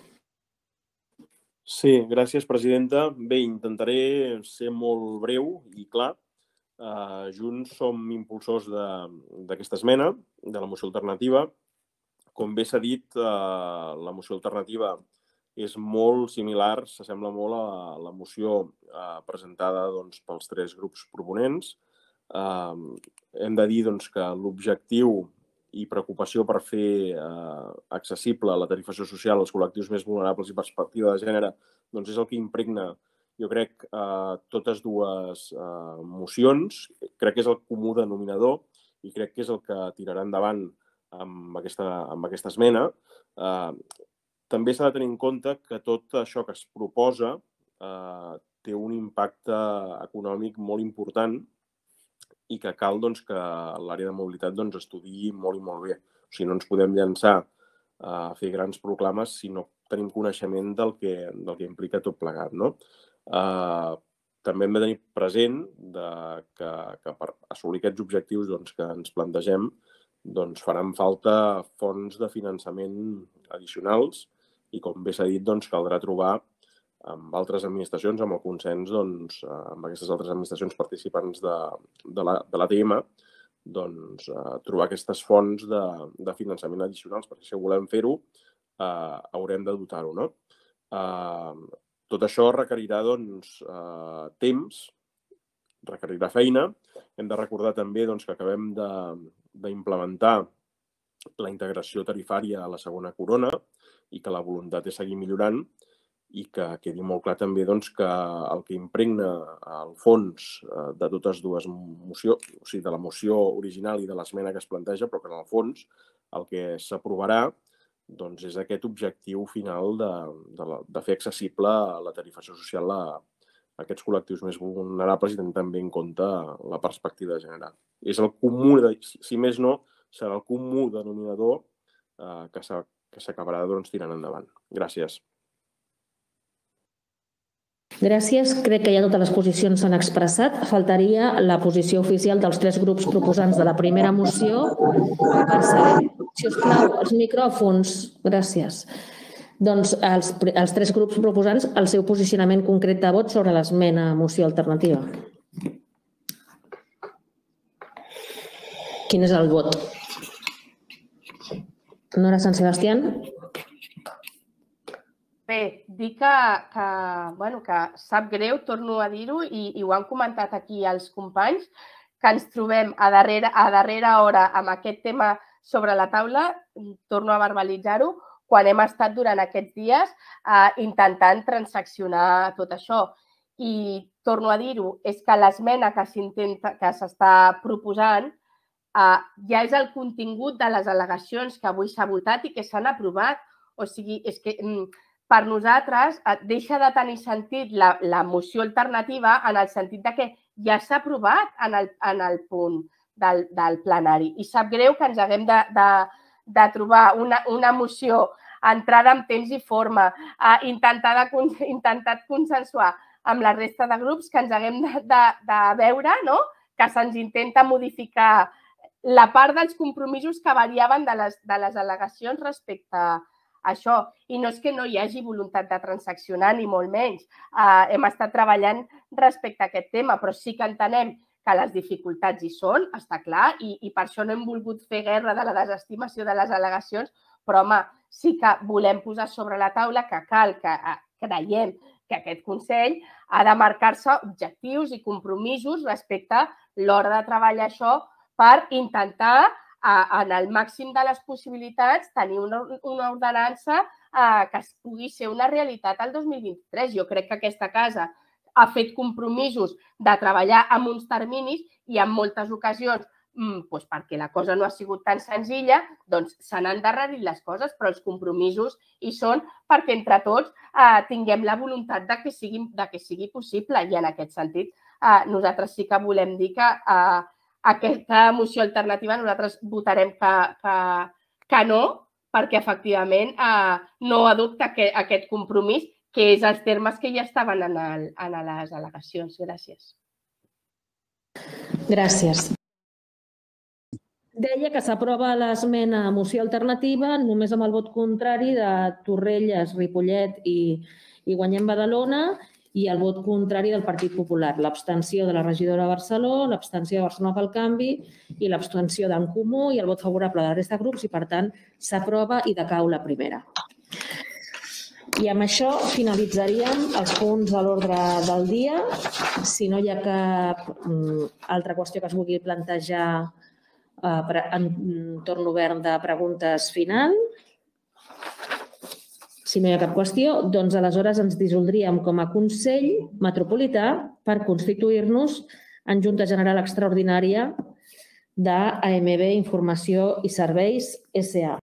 Sí, gràcies, presidenta. Bé, intentaré ser molt breu i clar. Junts som impulsors d'aquesta esmena, de la moció alternativa. Com bé s'ha dit, la moció alternativa és molt similar, s'assembla molt a la moció presentada pels tres grups proponents. Hem de dir que l'objectiu i preocupació per fer accessible la tarifació social als col·lectius més vulnerables i perspectiva de gènere és el que impregna, jo crec, totes dues mocions. Crec que és el comú denominador i crec que és el que tirarà endavant amb aquesta esmena. També s'ha de tenir en compte que tot això que es proposa té un impacte econòmic molt important i que cal que l'àrea de mobilitat estudiï molt i molt bé. O sigui, no ens podem llançar a fer grans proclames si no tenim coneixement del que implica tot plegat. També hem de tenir present que per assolir aquests objectius que ens plantegem faran falta fonts de finançament addicionals i, com bé s'ha dit, caldrà trobar amb altres administracions, amb el consens amb aquestes altres administracions participants de l'ATM, trobar aquestes fonts de finançament addicionals, perquè si volem fer-ho haurem de dotar-ho. Tot això requerirà temps, requerirà feina. Hem de recordar també que acabem d'implementar la integració tarifària a la segona corona i que la voluntat és seguir millorant i que quedi molt clar també que el que impregna el fons de totes dues mocions, o sigui, de la moció original i de l'esmena que es planteja, però que en el fons el que s'aprovarà doncs és aquest objectiu final de fer accessible la tarifació social a aquests col·lectius més vulnerables i tenir també en compte la perspectiva de gènere. És el comú, si més no, serà el comú denominador que s'acabarà tirant endavant. Gràcies. Gràcies. Crec que ja totes les posicions s'han expressat. Faltaria la posició oficial dels 3 grups proposants de la primera moció per saber, si us plau, els micròfons. Gràcies. Doncs els 3 grups proposants, el seu posicionament concret de vot sobre l'esmena a moció alternativa. Quin és el vot? Nora Sant Sebastián? Bé, dir que sap greu, torno a dir-ho, i ho han comentat aquí els companys, que ens trobem a darrera hora amb aquest tema sobre la taula, torno a verbalitzar-ho, quan hem estat durant aquests dies intentant transaccionar tot això. I torno a dir-ho, és que l'esmena que s'està proposant ja és el contingut de les al·legacions que avui s'ha votat i que s'han aprovat. O sigui, és que per nosaltres deixa de tenir sentit la moció alternativa en el sentit que ja s'ha aprovat en el punt del plenari. I sap greu que ens haguem de trobar una moció entrada en temps i forma, intentat consensuar amb la resta de grups, que ens haguem de veure que se'ns intenta modificar la part dels compromisos que variaven de les al·legacions respecte a això. I no és que no hi hagi voluntat de transaccionar, ni molt menys. Hem estat treballant respecte a aquest tema, però sí que entenem que les dificultats hi són, està clar, i per això no hem volgut fer guerra de la desestimació de les al·legacions, però, home, sí que volem posar sobre la taula que cal, que creiem que aquest Consell ha de marcar-se objectius i compromisos respecte a l'hora de treballar això per intentar, en el màxim de les possibilitats, tenir una ordenança que pugui ser una realitat el 2023. Jo crec que aquesta casa ha fet compromisos de treballar amb uns terminis i en moltes ocasions, perquè la cosa no ha sigut tan senzilla, doncs s'han endarrerit les coses, però els compromisos hi són perquè entre tots tinguem la voluntat de que sigui possible. I en aquest sentit, nosaltres sí que volem dir que aquesta moció alternativa nosaltres votarem que no, perquè efectivament no adopta aquest compromís, que és els termes que ja estaven en les al·legacions. Gràcies. Gràcies. Deia que s'aprova l'esmena a moció alternativa només amb el vot contrari de Torrelles, Ripollet i Guanyem Badalona i el vot contrari del Partit Popular, l'abstenció de la regidora de Barceló, l'abstenció de Barcelona pel Canvi i l'abstenció d'en Comú i el vot favorable de la resta de grups i, per tant, s'aprova i decau la primera. I amb això finalitzaríem els punts a l'ordre del dia. Si no hi ha cap altra qüestió que es vulgui plantejar en torn obert de preguntes final, si no hi ha cap qüestió, doncs aleshores ens dissoldríem com a Consell Metropolità per constituir-nos en Junta General Extraordinària d'AMB Informació i Serveis S.A.